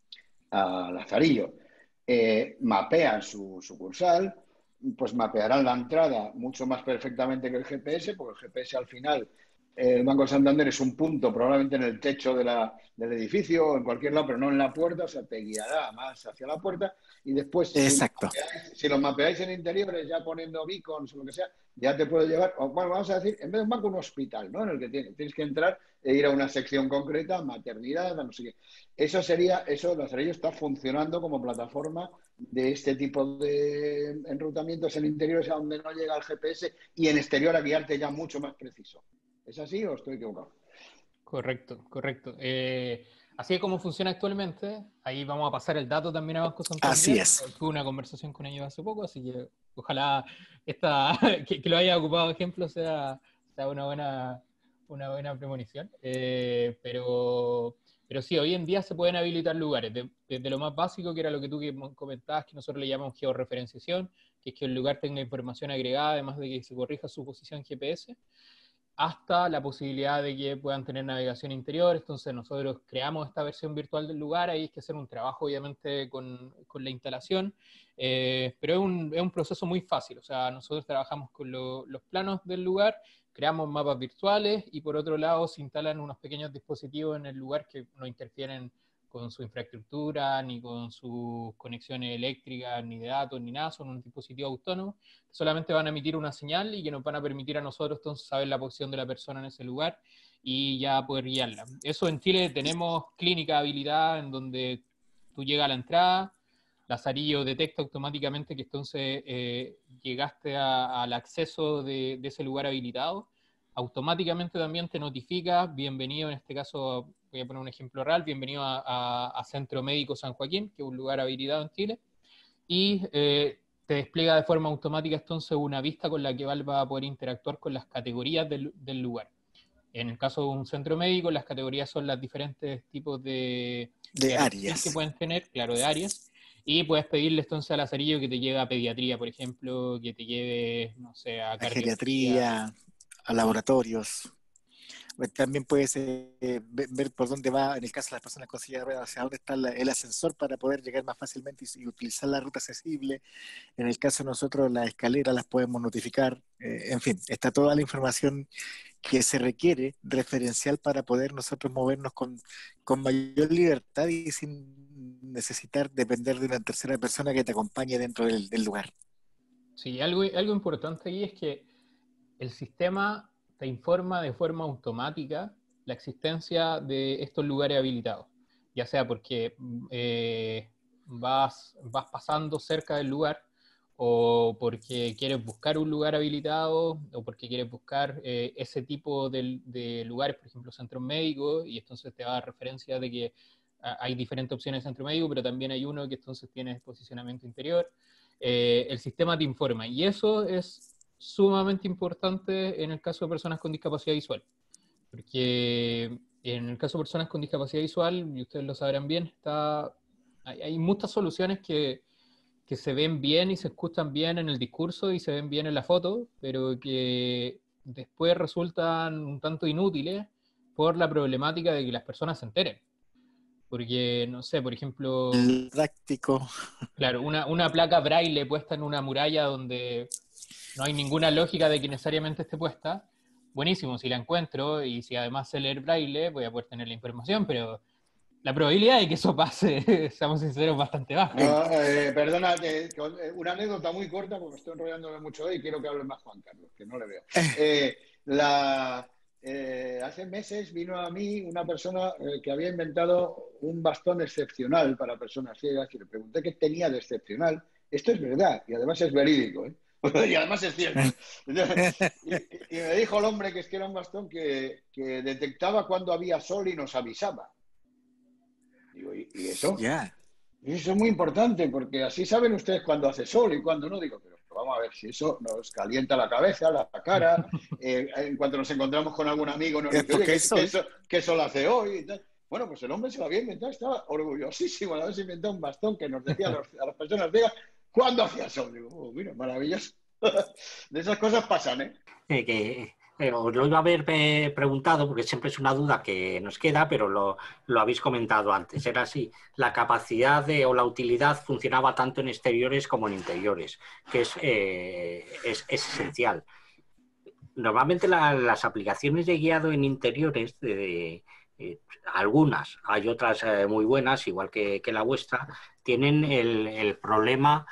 Speaker 1: a Lazarillo, eh, mapean su sucursal, pues mapearán la entrada mucho más perfectamente que el G P S, porque el G P S al final, eh, el Banco de Santander es un punto probablemente en el techo de la, del edificio o en cualquier lado, pero no en la puerta, o sea, te guiará más hacia la puerta y después, si lo
Speaker 4: Exacto.
Speaker 1: mapeáis, si lo mapeáis en interiores, ya poniendo beacons o lo que sea, ya te puede llevar, o, bueno, vamos a decir, en vez de un banco, un hospital, ¿no? En el que tienes, tienes que entrar e ir a una sección concreta, maternidad, no sé qué. Eso sería, eso, Lazarillo está funcionando como plataforma de este tipo de enrutamientos en interiores a donde no llega el G P S y en exterior a guiarte ya mucho más preciso. ¿Es así o estoy equivocado?
Speaker 3: correcto, correcto. Eh, así es como funciona actualmente. Ahí vamos a pasar el dato también a Banco
Speaker 4: Así
Speaker 3: Santander.
Speaker 4: es.
Speaker 3: Tuve una conversación con ellos hace poco, así que ojalá esta, que, que lo haya ocupado de ejemplo sea, sea una buena, una buena premonición. Eh, pero, pero sí, hoy en día se pueden habilitar lugares, de- desde lo más básico, que era lo que tú que comentabas, que nosotros le llamamos georreferenciación, que es que el lugar tenga información agregada, además de que se corrija su posición G P S, hasta la posibilidad de que puedan tener navegación interior. Entonces nosotros creamos esta versión virtual del lugar, ahí hay que hacer un trabajo obviamente con, con la instalación, eh, pero es un, es un proceso muy fácil. O sea, nosotros trabajamos con lo, los planos del lugar, creamos mapas virtuales y por otro lado se instalan unos pequeños dispositivos en el lugar que no interfieren con su infraestructura, ni con sus conexiones eléctricas, ni de datos, ni nada, son un dispositivo autónomo, que solamente van a emitir una señal y que nos van a permitir a nosotros entonces saber la posición de la persona en ese lugar y ya poder guiarla. Eso en Chile tenemos clínica habilitada en donde tú llegas a la entrada, Lazarillo detecta automáticamente que entonces eh, llegaste a, al acceso de, de ese lugar habilitado, automáticamente también te notifica, bienvenido, en este caso voy a poner un ejemplo real, bienvenido a, a, a Centro Médico San Joaquín, que es un lugar habilitado en Chile, y eh, te despliega de forma automática entonces una vista con la que va a poder interactuar con las categorías del, del lugar. En el caso de un centro médico, las categorías son los diferentes tipos de,
Speaker 4: De
Speaker 3: de atención que
Speaker 4: áreas.
Speaker 3: pueden tener, claro, de áreas, y puedes pedirle entonces a Lazarillo que te lleve a pediatría, por ejemplo, que te lleve, no sé, a
Speaker 4: A
Speaker 3: cardiología.
Speaker 4: geriatría, a laboratorios. También puedes eh, ver, ver por dónde va, en el caso de las personas con silla de ruedas, hacia dónde está la, el ascensor para poder llegar más fácilmente y, y utilizar la ruta accesible. En el caso de nosotros, las escaleras las podemos notificar. Eh, en fin, está toda la información que se requiere referencial para poder nosotros movernos con, con mayor libertad y sin necesitar depender de una tercera persona que te acompañe dentro del, del lugar.
Speaker 3: Sí, algo, algo importante ahí es que el sistema te informa de forma automática la existencia de estos lugares habilitados, ya sea porque eh, vas, vas pasando cerca del lugar o porque quieres buscar un lugar habilitado o porque quieres buscar eh, ese tipo de, de lugares, por ejemplo, centros médicos, y entonces te va a dar referencia de que ah, hay diferentes opciones de centro médico, pero también hay uno que entonces tiene posicionamiento interior. Eh, el sistema te informa y eso es sumamente importante en el caso de personas con discapacidad visual, porque en el caso de personas con discapacidad visual, y ustedes lo sabrán bien, está, hay, hay muchas soluciones que, que se ven bien y se escuchan bien en el discurso y se ven bien en la foto, pero que después resultan un tanto inútiles por la problemática de que las personas se enteren. Porque, no sé, por ejemplo...
Speaker 4: Práctico.
Speaker 3: Claro, una, una placa braille puesta en una muralla donde no hay ninguna lógica de que necesariamente esté puesta, buenísimo, si la encuentro y si además sé leer braille, voy a poder tener la información, pero la probabilidad de que eso pase, seamos sinceros, es bastante baja.
Speaker 1: No, eh, perdona, eh, una anécdota muy corta, porque me estoy enrollándome mucho hoy y quiero que hable más Juan Carlos, que no le veo. Eh, la, eh, hace meses vino a mí una persona eh, que había inventado un bastón excepcional para personas ciegas y le pregunté qué tenía de excepcional. Esto es verdad y además es verídico, ¿eh? Y además es cierto. Y, y me dijo el hombre que es que era un bastón que, que detectaba cuando había sol y nos avisaba. Digo, ¿y, y eso?
Speaker 4: Ya.
Speaker 1: Eso es muy importante, porque así saben ustedes cuándo hace sol y cuándo no. Digo, pero, pero vamos a ver si eso nos calienta la cabeza, la cara. Eh, en cuanto nos encontramos con algún amigo, nos dice, oye, ¿qué,
Speaker 4: sol.
Speaker 1: ¿qué, sol, ¿qué sol hace hoy? Y tal. Bueno, pues el hombre se lo había inventado, estaba orgullosísimo de haberse inventado un bastón que nos decía a, los, a las personas ciegas cuándo hacía sol. Digo, oh, mira, maravilloso. De esas cosas pasan, ¿eh?
Speaker 2: Eh, que eh, os lo iba a haber eh, preguntado, porque siempre es una duda que nos queda, pero lo, lo habéis comentado antes. Era así, la capacidad de, o la utilidad funcionaba tanto en exteriores como en interiores, que es, eh, es, es esencial. Normalmente la, las aplicaciones de guiado en interiores, de, de, eh, algunas, hay otras eh, muy buenas, igual que, que la vuestra, tienen el, el problema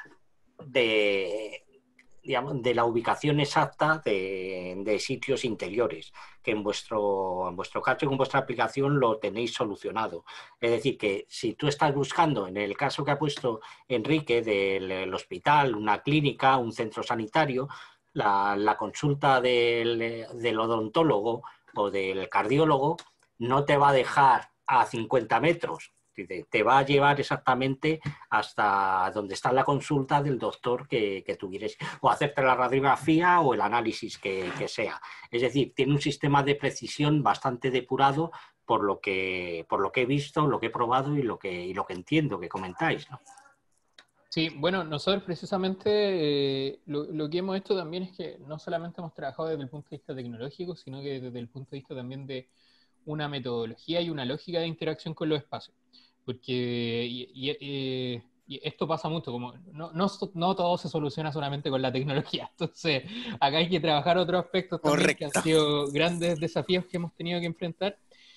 Speaker 2: de, digamos, de la ubicación exacta de, de sitios interiores, que en vuestro, en vuestro caso y con vuestra aplicación lo tenéis solucionado. Es decir, que si tú estás buscando, en el caso que ha puesto Enrique, del hospital, una clínica, un centro sanitario, la, la consulta del, del odontólogo o del cardiólogo no te va a dejar a cincuenta metros. Te va a llevar exactamente hasta donde está la consulta del doctor que, que tú quieres, o hacerte la radiografía o el análisis que, que sea. Es decir, tiene un sistema de precisión bastante depurado por lo que, por lo que he visto, lo que he probado y lo que, y lo que entiendo que comentáis, ¿no?
Speaker 3: Sí, bueno, nosotros precisamente eh, lo, lo que hemos hecho también es que no solamente hemos trabajado desde el punto de vista tecnológico, sino que desde el punto de vista también de una metodología y una lógica de interacción con los espacios. Porque y, y, y, y esto pasa mucho, como no, no, no todo se soluciona solamente con la tecnología. Entonces, acá hay que trabajar otros aspectos también. Correcto. Que han sido grandes desafíos que hemos tenido que enfrentar.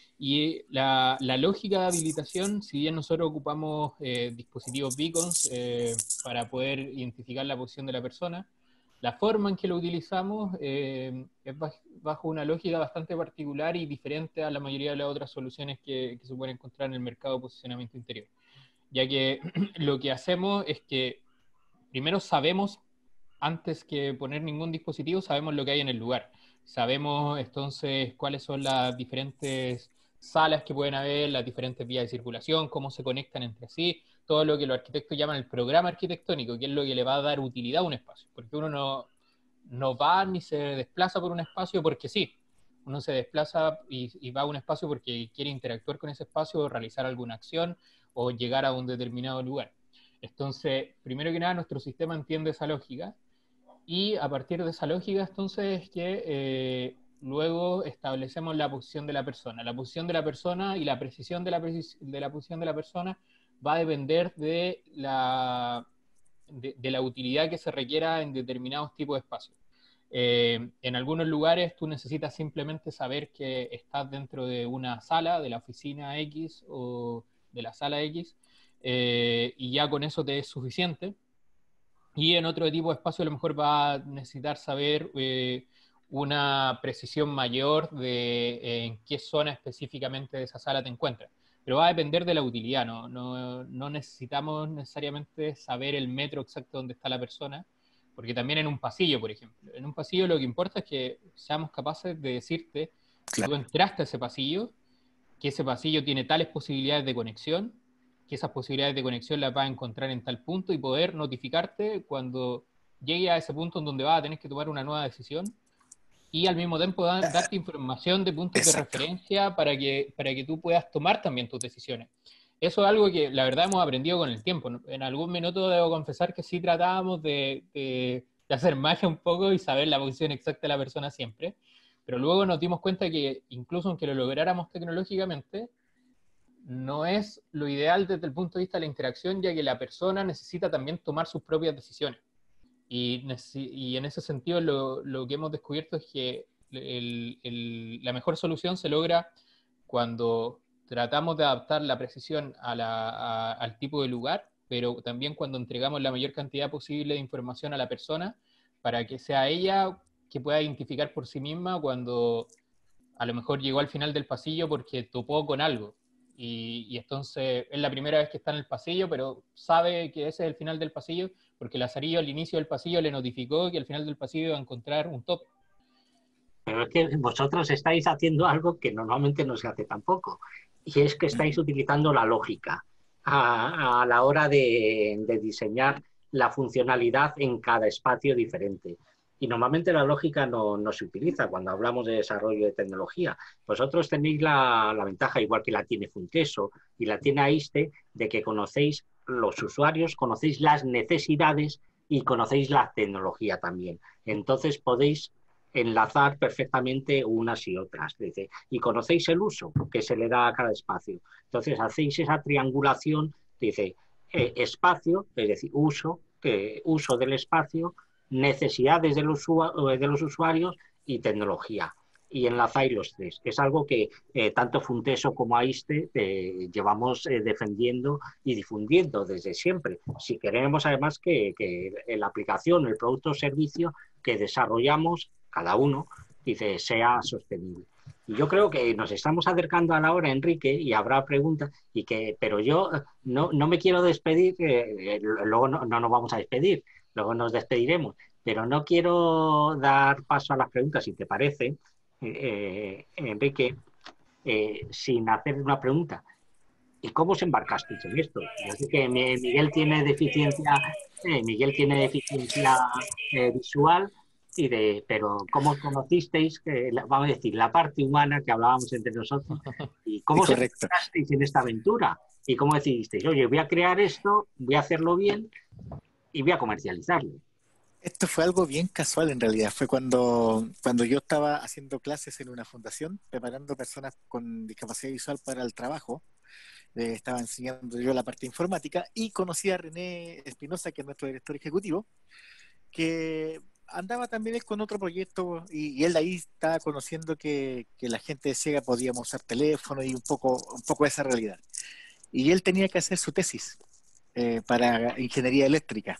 Speaker 3: Y la, la lógica de habilitación, si bien nosotros ocupamos eh, dispositivos beacons eh, para poder identificar la posición de la persona, la forma en que lo utilizamos eh, es bajo una lógica bastante particular y diferente a la mayoría de las otras soluciones que, que se pueden encontrar en el mercado de posicionamiento interior. Ya que lo que hacemos es que primero sabemos, antes que poner ningún dispositivo, sabemos lo que hay en el lugar. Sabemos entonces cuáles son las diferentes salas que pueden haber, las diferentes vías de circulación, cómo se conectan entre sí, todo lo que los arquitectos llaman el programa arquitectónico, que es lo que le va a dar utilidad a un espacio, porque uno no, no va ni se desplaza por un espacio porque sí, uno se desplaza y, y va a un espacio porque quiere interactuar con ese espacio o realizar alguna acción o llegar a un determinado lugar. Entonces, primero que nada, nuestro sistema entiende esa lógica y a partir de esa lógica, entonces, es que eh, luego establecemos la posición de la persona. La posición de la persona y la precisión de la, precis de la posición de la persona va a depender de la, de, de la utilidad que se requiera en determinados tipos de espacios. Eh, en algunos lugares tú necesitas simplemente saber que estás dentro de una sala, de la oficina X o de la sala X, eh, y ya con eso te es suficiente. Y en otro tipo de espacio a lo mejor va a necesitar saber eh, una precisión mayor de eh, en qué zona específicamente de esa sala te encuentras. Pero va a depender de la utilidad, ¿no? No, no necesitamos necesariamente saber el metro exacto donde está la persona, porque también en un pasillo, por ejemplo. En un pasillo lo que importa es que seamos capaces de decirte que claro, tú entraste a ese pasillo, que ese pasillo tiene tales posibilidades de conexión, que esas posibilidades de conexión las vas a encontrar en tal punto y poder notificarte cuando llegue a ese punto en donde vas a tener que tomar una nueva decisión y al mismo tiempo da, darte información de puntos Exacto. de referencia para que, para que tú puedas tomar también tus decisiones. Eso es algo que la verdad hemos aprendido con el tiempo. En algún minuto debo confesar que sí tratábamos de, de, de hacer magia un poco y saber la posición exacta de la persona siempre, Pero luego nos dimos cuenta que incluso aunque lo lográramos tecnológicamente, no es lo ideal desde el punto de vista de la interacción, ya que la persona necesita también tomar sus propias decisiones. Y, y en ese sentido lo, lo que hemos descubierto es que el, el, la mejor solución se logra cuando tratamos de adaptar la precisión a la, a, al tipo de lugar, pero también cuando entregamos la mayor cantidad posible de información a la persona para que sea ella que pueda identificar por sí misma cuando a lo mejor llegó al final del pasillo porque topó con algo. Y, y entonces es la primera vez que está en el pasillo, pero sabe que ese es el final del pasillo porque Lazarillo al inicio del pasillo le notificó que al final del pasillo iba a encontrar un tope.
Speaker 2: Pero es que vosotros estáis haciendo algo que normalmente no se hace tampoco, y es que estáis utilizando la lógica a, a la hora de, de diseñar la funcionalidad en cada espacio diferente. Y normalmente la lógica no, no se utiliza cuando hablamos de desarrollo de tecnología. Vosotros tenéis la, la ventaja, igual que la tiene Funkeso y la tiene AISTE, de que conocéis los usuarios, conocéis las necesidades y conocéis la tecnología también. Entonces podéis enlazar perfectamente unas y otras. Dice, y conocéis el uso que se le da a cada espacio. Entonces hacéis esa triangulación, dice, eh, espacio, es decir, uso, eh, uso del espacio, necesidades de los, de los usuarios y tecnología. Y enlazáis los tres. Es algo que eh, tanto Funkeso como AISTE eh, llevamos eh, defendiendo y difundiendo desde siempre. Si queremos además que, que la aplicación, el producto o servicio que desarrollamos, cada uno, dice, sea sostenible. Y yo creo que nos estamos acercando a la hora, Enrique, y habrá preguntas, y que, pero yo no, no me quiero despedir, eh, luego no, no nos vamos a despedir, luego nos despediremos, pero no quiero dar paso a las preguntas, si te parece, eh, Enrique, eh, sin hacer una pregunta. ¿Y cómo os embarcasteis en esto? Yo sé que Miguel tiene deficiencia, eh, Miguel tiene deficiencia eh, visual, y de, pero ¿cómo os conocisteis? Eh, la, vamos a decir, la parte humana que hablábamos entre nosotros. ¿Y cómo os embarcasteis en esta aventura? ¿Y cómo decidisteis? Oye, voy a crear esto, voy a hacerlo bien y voy a comercializarlo.
Speaker 4: Esto fue algo bien casual en realidad. Fue cuando, cuando yo estaba haciendo clases en una fundación, preparando personas con discapacidad visual para el trabajo. Eh, estaba enseñando yo la parte informática y conocí a René Espinosa, que es nuestro director ejecutivo, que andaba también con otro proyecto y, y él ahí estaba conociendo que, que la gente ciega podíamos usar teléfono y un poco, un poco esa realidad. Y él tenía que hacer su tesis eh, para ingeniería eléctrica.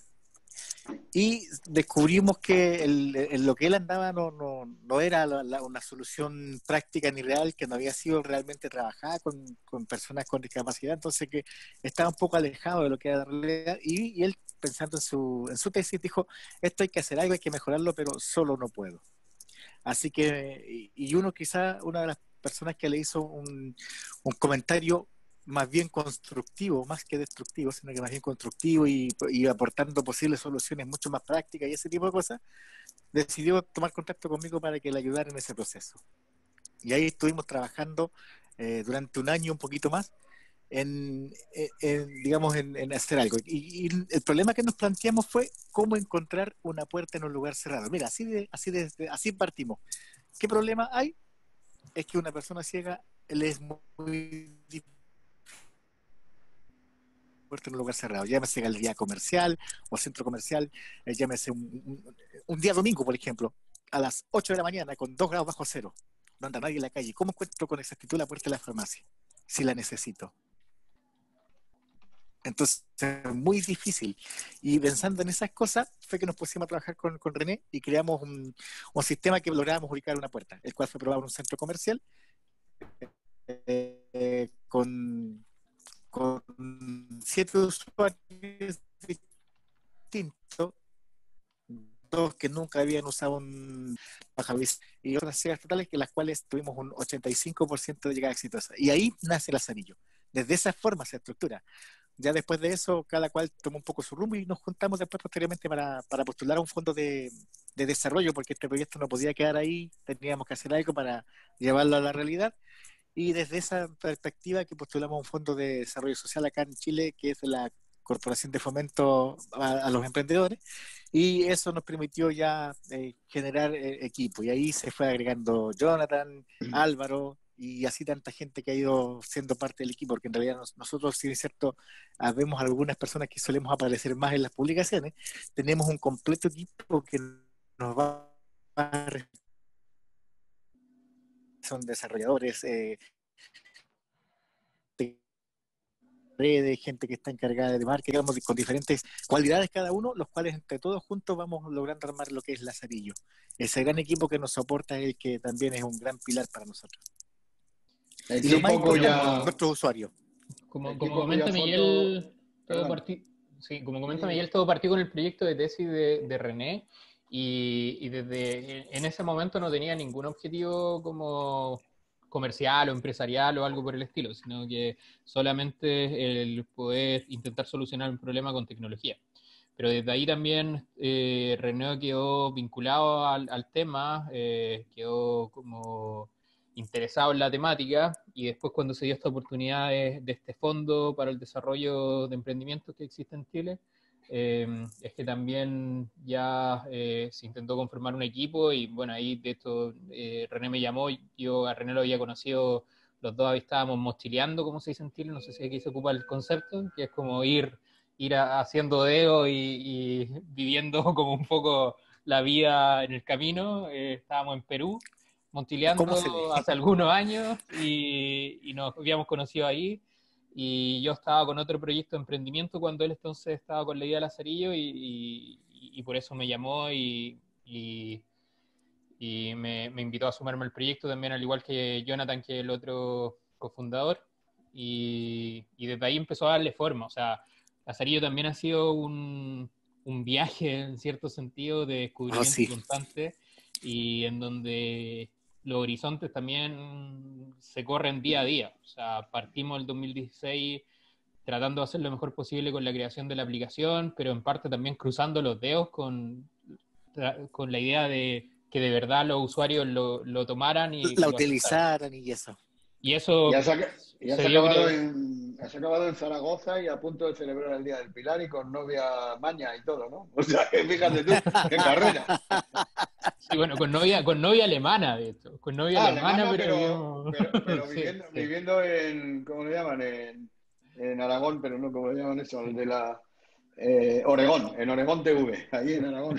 Speaker 4: Y descubrimos que el, el, lo que él andaba no, no, no era la, la, una solución práctica ni real, que no había sido realmente trabajada con, con personas con discapacidad, entonces que estaba un poco alejado de lo que era la realidad. Y, y él, pensando en su, en su tesis, dijo, esto hay que hacer algo, hay que mejorarlo, pero solo no puedo. Así que, y, y uno quizá, una de las personas que le hizo un, un comentario más bien constructivo, más que destructivo, sino que más bien constructivo y, y aportando posibles soluciones mucho más prácticas y ese tipo de cosas, decidió tomar contacto conmigo para que le ayudara en ese proceso. Y ahí estuvimos trabajando eh, durante un año, un poquito más, en, en digamos, en, en hacer algo. Y, y el problema que nos planteamos fue cómo encontrar una puerta en un lugar cerrado. Mira, así, de, así, de, así partimos. ¿Qué problema hay? Es que una persona ciega le es muy difícil en un lugar cerrado, llámese galería comercial o centro comercial, eh, llámese un, un, un día domingo, por ejemplo, a las ocho de la mañana con dos grados bajo cero, no anda nadie en la calle. ¿Cómo encuentro con exactitud la puerta de la farmacia si la necesito? Entonces es muy difícil. Y pensando en esas cosas fue que nos pusimos a trabajar con, con René y creamos un, un sistema que lográbamos ubicar una puerta, el cual fue probado en un centro comercial eh, con con siete usuarios distintos, dos que nunca habían usado un bajavis y otras ciegas totales, que las cuales tuvimos un ochenta y cinco por ciento de llegada exitosa. Y ahí nace Lazarillo. Desde esa forma se estructura. Ya después de eso, cada cual tomó un poco su rumbo y nos juntamos después posteriormente para, para postular a un fondo de, de desarrollo, porque este proyecto no podía quedar ahí, teníamos que hacer algo para llevarlo a la realidad. Y desde esa perspectiva que postulamos un fondo de desarrollo social acá en Chile, que es la Corporación de Fomento a, a los Emprendedores, y eso nos permitió ya eh, generar eh, equipo, y ahí se fue agregando Jonathan, Álvaro, y así tanta gente que ha ido siendo parte del equipo, porque en realidad nos, nosotros, si es cierto, vemos algunas personas que solemos aparecer más en las publicaciones, tenemos un completo equipo que nos va a... son desarrolladores, eh, redes, gente que está encargada de marketing, digamos, con diferentes cualidades cada uno, los cuales entre todos juntos vamos logrando armar lo que es Lazarillo. Ese gran equipo que nos soporta es el que también es un gran pilar para nosotros.
Speaker 1: El
Speaker 4: y lo más
Speaker 1: equipo
Speaker 4: importante,
Speaker 1: cuya,
Speaker 4: nuestros usuarios.
Speaker 3: Como,
Speaker 1: el
Speaker 3: como
Speaker 1: equipo
Speaker 3: comenta
Speaker 1: cuya
Speaker 3: Miguel,
Speaker 1: foto...
Speaker 3: todo
Speaker 1: Perdón.
Speaker 3: partí, sí, como comenta
Speaker 1: Sí.
Speaker 3: Miguel, todo partió con el proyecto de tesis de, de René, y, y desde en ese momento no tenía ningún objetivo como comercial o empresarial o algo por el estilo, sino que solamente el poder intentar solucionar un problema con tecnología. Pero desde ahí también eh, René quedó vinculado al, al tema, eh, quedó como interesado en la temática, y después cuando se dio esta oportunidad de, de este fondo para el desarrollo de emprendimientos que existe en Chile, eh, es que también ya eh, se intentó conformar un equipo, y bueno, ahí de esto eh, René me llamó, yo a René lo había conocido, los dos estábamos mochileando, como se dice en Chile, no sé si aquí se ocupa el concepto, que es como ir, ir a, haciendo dedo y, y viviendo como un poco la vida en el camino. Eh, estábamos en Perú,
Speaker 4: ¿Cómo se ve?
Speaker 3: Montileando hace algunos años, y, y nos habíamos conocido ahí, y yo estaba con otro proyecto de emprendimiento cuando él entonces estaba con la idea de Lazarillo, y, y, y por eso me llamó y, y, y me, me invitó a sumarme al proyecto también, al igual que Jonathan, que es el otro cofundador, y, y desde ahí empezó a darle forma. O sea, Lazarillo también ha sido un, un viaje en cierto sentido de
Speaker 4: Oh,
Speaker 3: descubrimiento
Speaker 4: sí.
Speaker 3: constante, y en donde los horizontes también se corren día a día. O sea, partimos el dos mil dieciséis tratando de hacer lo mejor posible con la creación de la aplicación, pero en parte también cruzando los dedos con, con la idea de que de verdad los usuarios lo, lo tomaran y
Speaker 4: La
Speaker 3: lo aceptaran.
Speaker 4: utilizaran y eso.
Speaker 3: Y
Speaker 1: Y
Speaker 3: eso
Speaker 1: has, ac- y has
Speaker 3: se dio,
Speaker 1: acabado
Speaker 3: creo,
Speaker 1: en, has acabado en Zaragoza y a punto de celebrar el Día del Pilar y con novia maña y todo, ¿no? O sea, que fíjate tú, qué carrera.
Speaker 3: sí, bueno, con novia, con novia alemana, de hecho, con novia
Speaker 1: Ah,
Speaker 3: alemana,
Speaker 1: alemana,
Speaker 3: pero
Speaker 1: pero,
Speaker 3: vivimos...
Speaker 1: pero, pero
Speaker 3: sí,
Speaker 1: viviendo,
Speaker 3: sí.
Speaker 1: viviendo en, ¿cómo le llaman? En, en Aragón, pero no, ¿cómo le llaman eso? El de la... eh, Oregón, en Oregón T V, ahí en Aragón.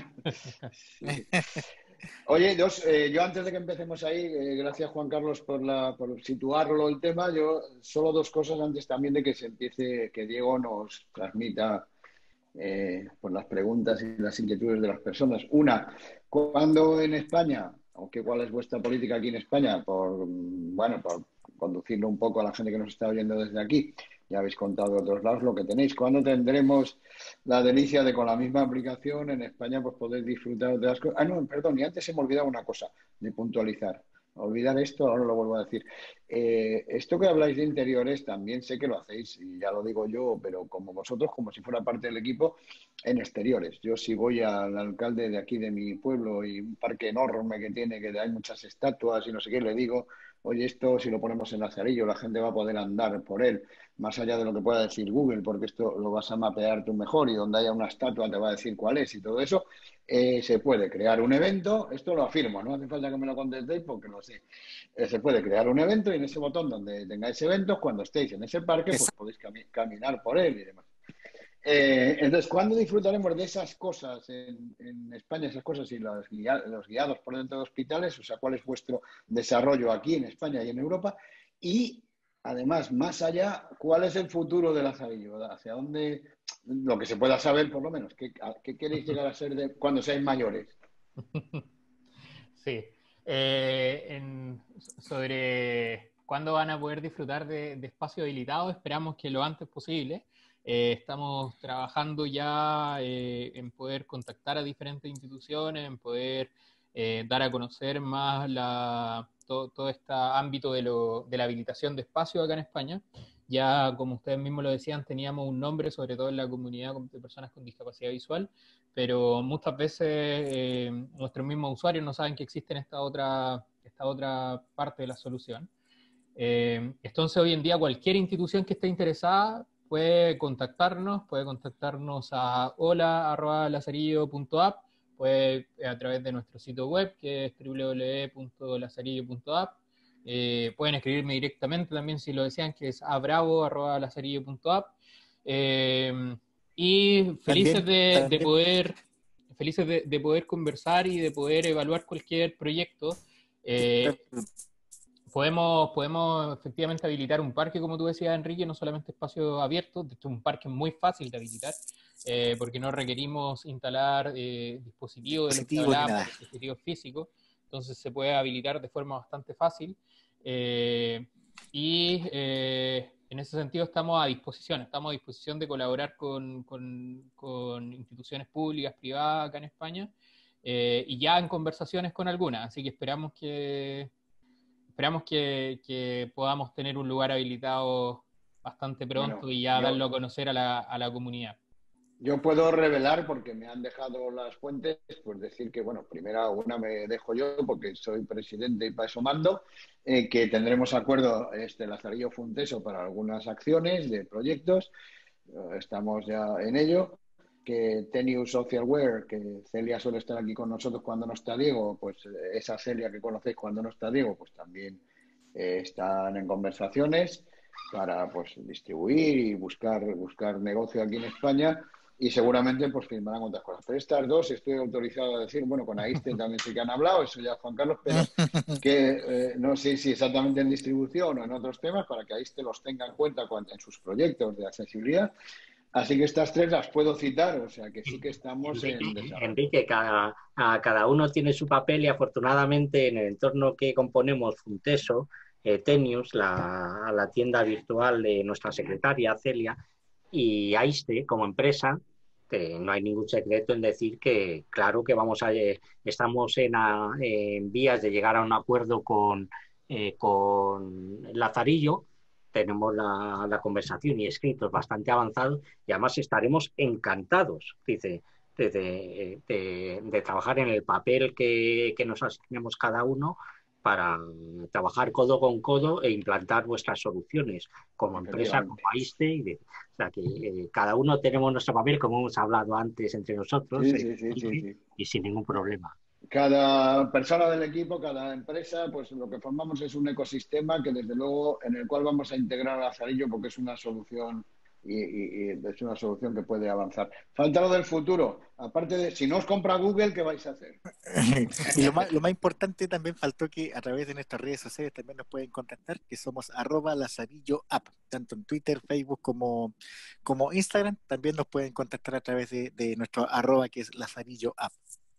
Speaker 1: Sí. Oye, dos, eh, yo antes de que empecemos ahí, eh, gracias Juan Carlos por, la, por situarlo el tema, yo solo dos cosas antes también de que se empiece, que Diego nos transmita eh, pues las preguntas y las inquietudes de las personas. Una, ¿cuándo en España, o qué cuál es vuestra política aquí en España, por, bueno, por conducirlo un poco a la gente que nos está oyendo desde aquí? Ya habéis contado de otros lados lo que tenéis. ¿Cuándo tendremos la delicia de con la misma aplicación en España pues poder disfrutar de las cosas? Ah, no, perdón, y antes se me olvidaba una cosa de puntualizar. Olvidar esto, ahora lo vuelvo a decir. Eh, esto que habláis de interiores también sé que lo hacéis, y ya lo digo yo, pero como vosotros, como si fuera parte del equipo, en exteriores. Yo si voy al alcalde de aquí de mi pueblo y un parque enorme que tiene, que hay muchas estatuas y no sé qué, le digo, oye, esto si lo ponemos en Lazarillo, la gente va a poder andar por él, más allá de lo que pueda decir Google, porque esto lo vas a mapear tú mejor, y donde haya una estatua te va a decir cuál es y todo eso. Eh, se puede crear un evento, esto lo afirmo, no hace falta que me lo contestéis porque lo sé. Eh, se puede crear un evento, y en ese botón donde tengáis eventos, cuando estéis en ese parque, pues podéis cami caminar por él y demás. Eh, entonces, ¿cuándo disfrutaremos de esas cosas en, en España, esas cosas y los, guia los guiados por dentro de hospitales? O sea, ¿cuál es vuestro desarrollo aquí en España y en Europa? Y, además, más allá, ¿cuál es el futuro de Lazarillo? ¿Hacia dónde, lo que se pueda saber por lo menos, qué, qué queréis llegar a ser de, cuando seáis mayores?
Speaker 3: Sí. Eh, en, sobre cuándo van a poder disfrutar de, de espacio habilitado, esperamos que lo antes posible. Eh, estamos trabajando ya eh, en poder contactar a diferentes instituciones, en poder eh, dar a conocer más la, todo, todo este ámbito de, lo, de la habilitación de espacio acá en España. Ya, como ustedes mismos lo decían, teníamos un nombre, sobre todo en la comunidad de personas con discapacidad visual, pero muchas veces eh, nuestros mismos usuarios no saben que existe esta otra, esta otra parte de la solución. Eh, entonces, hoy en día, cualquier institución que esté interesada puede contactarnos, puede contactarnos a hola arroba lazarillo punto app, puede a través de nuestro sitio web, que es doble u doble u doble u punto lazarillo punto app. Eh, pueden escribirme directamente también si lo desean, que es abravo arroba lazarillo punto app. Eh, y felices
Speaker 4: También,
Speaker 3: de, de
Speaker 4: también
Speaker 3: poder felices de, de poder conversar y de poder evaluar cualquier proyecto. Eh, podemos, podemos efectivamente habilitar un parque, como tú decías, Enrique, no solamente espacios abiertos, de hecho un parque muy fácil de habilitar, eh, porque no requerimos instalar eh, dispositivos de los que
Speaker 4: positivo ni nada.
Speaker 3: hablábamos, dispositivos físicos, entonces se puede habilitar de forma bastante fácil. Eh, y eh, en ese sentido estamos a disposición, estamos a disposición de colaborar con, con, con instituciones públicas, privadas acá en España, eh, y ya en conversaciones con algunas, así que esperamos que esperamos que, que podamos tener un lugar habilitado bastante pronto
Speaker 1: Bueno,
Speaker 3: y ya
Speaker 1: yo,
Speaker 3: darlo a conocer a la, a la comunidad.
Speaker 1: Yo puedo revelar, porque me han dejado las fuentes, pues decir que, bueno, primera una me dejo yo, porque soy presidente y para eso mando, eh, que tendremos acuerdo este Lazarillo Funteso para algunas acciones de proyectos, eh, estamos ya en ello, que Teniu Socialware, que Celia suele estar aquí con nosotros cuando no está Diego, pues eh, esa Celia que conocéis cuando no está Diego, pues también eh, están en conversaciones para pues distribuir y buscar, buscar negocio aquí en España. Y seguramente pues firmarán otras cosas. Pero estas dos estoy autorizado a decir, bueno, con Aiste también sí que han hablado, eso ya Juan Carlos, pero que eh, no sé si exactamente en distribución o en otros temas, para que Aiste los tenga en cuenta cuando, en sus proyectos de accesibilidad. Así que estas tres las puedo citar, o sea que sí que estamos
Speaker 2: Enrique,
Speaker 1: en desarrollo.
Speaker 2: Enrique cada, a cada uno tiene su papel y afortunadamente en el entorno que componemos Funteso, eh, Tenius, la, la tienda virtual de nuestra secretaria Celia, y Aiste como empresa, que no hay ningún secreto en decir que claro que vamos a eh, estamos en, a, en vías de llegar a un acuerdo con, eh, con Lazarillo. Tenemos la, la conversación y escritos bastante avanzados y además estaremos encantados, dice, de, de, de, de trabajar en el papel que, que nos asignemos cada uno para trabajar codo con codo e implantar vuestras soluciones como empresa, como Aiste. Y de, o sea, que eh, cada uno tenemos nuestro papel, como hemos hablado antes entre nosotros,
Speaker 1: Sí,
Speaker 2: eh,
Speaker 1: sí, sí, sí, sí.
Speaker 2: y sin ningún problema.
Speaker 1: Cada persona del equipo, cada empresa, pues lo que formamos es un ecosistema que desde luego en el cual vamos a integrar a Lazarillo porque es una solución y, y, y es una solución que puede avanzar. Falta lo del futuro. Aparte de, si no os compra Google, ¿qué vais a hacer?
Speaker 4: Y lo más, lo más importante también faltó que a través de nuestras redes sociales también nos pueden contactar, que somos arroba lazarillo app, tanto en Twitter, Facebook como, como Instagram. También nos pueden contactar a través de, de nuestro arroba, que es lazarillo app.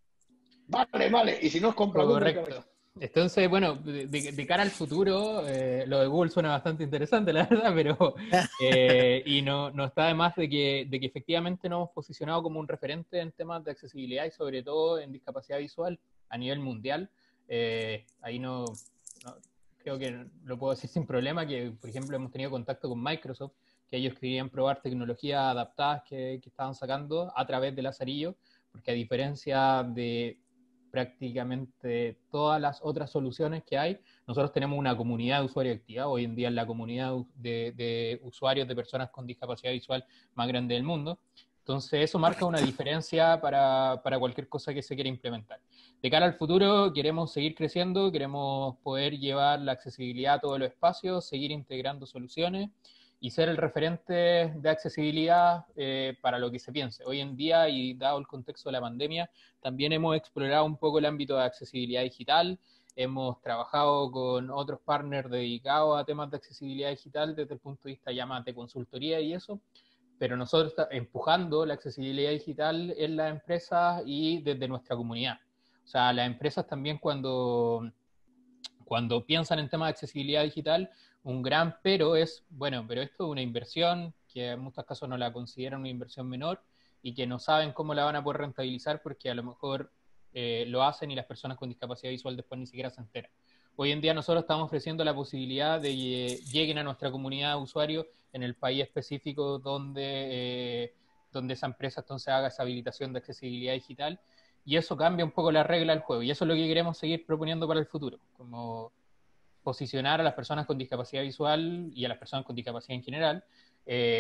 Speaker 1: Vale, vale. Y si no os compra Google, ¿qué vais a
Speaker 3: Correcto.
Speaker 1: hacer?
Speaker 3: Entonces, bueno, de, de, de cara al futuro, eh, lo de Google suena bastante interesante, la verdad, pero eh, y no, no está de más de que, de que efectivamente nos hemos posicionado como un referente en temas de accesibilidad y sobre todo en discapacidad visual a nivel mundial. Eh, ahí no, no, creo que lo puedo decir sin problema, que por ejemplo hemos tenido contacto con Microsoft, que ellos querían probar tecnologías adaptadas que, que estaban sacando a través de Lazarillo, porque a diferencia de prácticamente todas las otras soluciones que hay, nosotros tenemos una comunidad de usuarios activa. Hoy en día es la comunidad de, de usuarios de personas con discapacidad visual más grande del mundo. Entonces eso marca una diferencia para, para cualquier cosa que se quiera implementar. De cara al futuro queremos seguir creciendo, queremos poder llevar la accesibilidad a todos los espacios, seguir integrando soluciones y ser el referente de accesibilidad eh, para lo que se piense. Hoy en día, y dado el contexto de la pandemia, también hemos explorado un poco el ámbito de accesibilidad digital, hemos trabajado con otros partners dedicados a temas de accesibilidad digital desde el punto de vista ya más de consultoría y eso, pero nosotros estamos empujando la accesibilidad digital en las empresas y desde nuestra comunidad. O sea, las empresas también cuando, cuando piensan en temas de accesibilidad digital, un gran pero es, bueno, pero esto es una inversión que en muchos casos no la consideran una inversión menor y que no saben cómo la van a poder rentabilizar porque a lo mejor eh, lo hacen y las personas con discapacidad visual después ni siquiera se enteran. Hoy en día nosotros estamos ofreciendo la posibilidad de que lleguen a nuestra comunidad de usuarios en el país específico donde, eh, donde esa empresa entonces haga esa habilitación de accesibilidad digital y eso cambia un poco la regla del juego y eso es lo que queremos seguir proponiendo para el futuro, como posicionar a las personas con discapacidad visual y a las personas con discapacidad en general eh,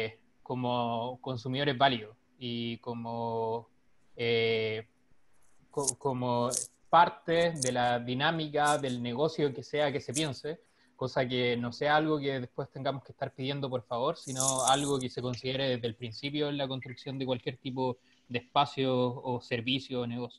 Speaker 3: como consumidores válidos y como, eh, co como parte de la dinámica del negocio que sea que se piense, cosa que no sea algo que después tengamos que estar pidiendo por favor, sino algo que se considere desde el principio en la construcción de cualquier tipo de espacio o servicio o negocio.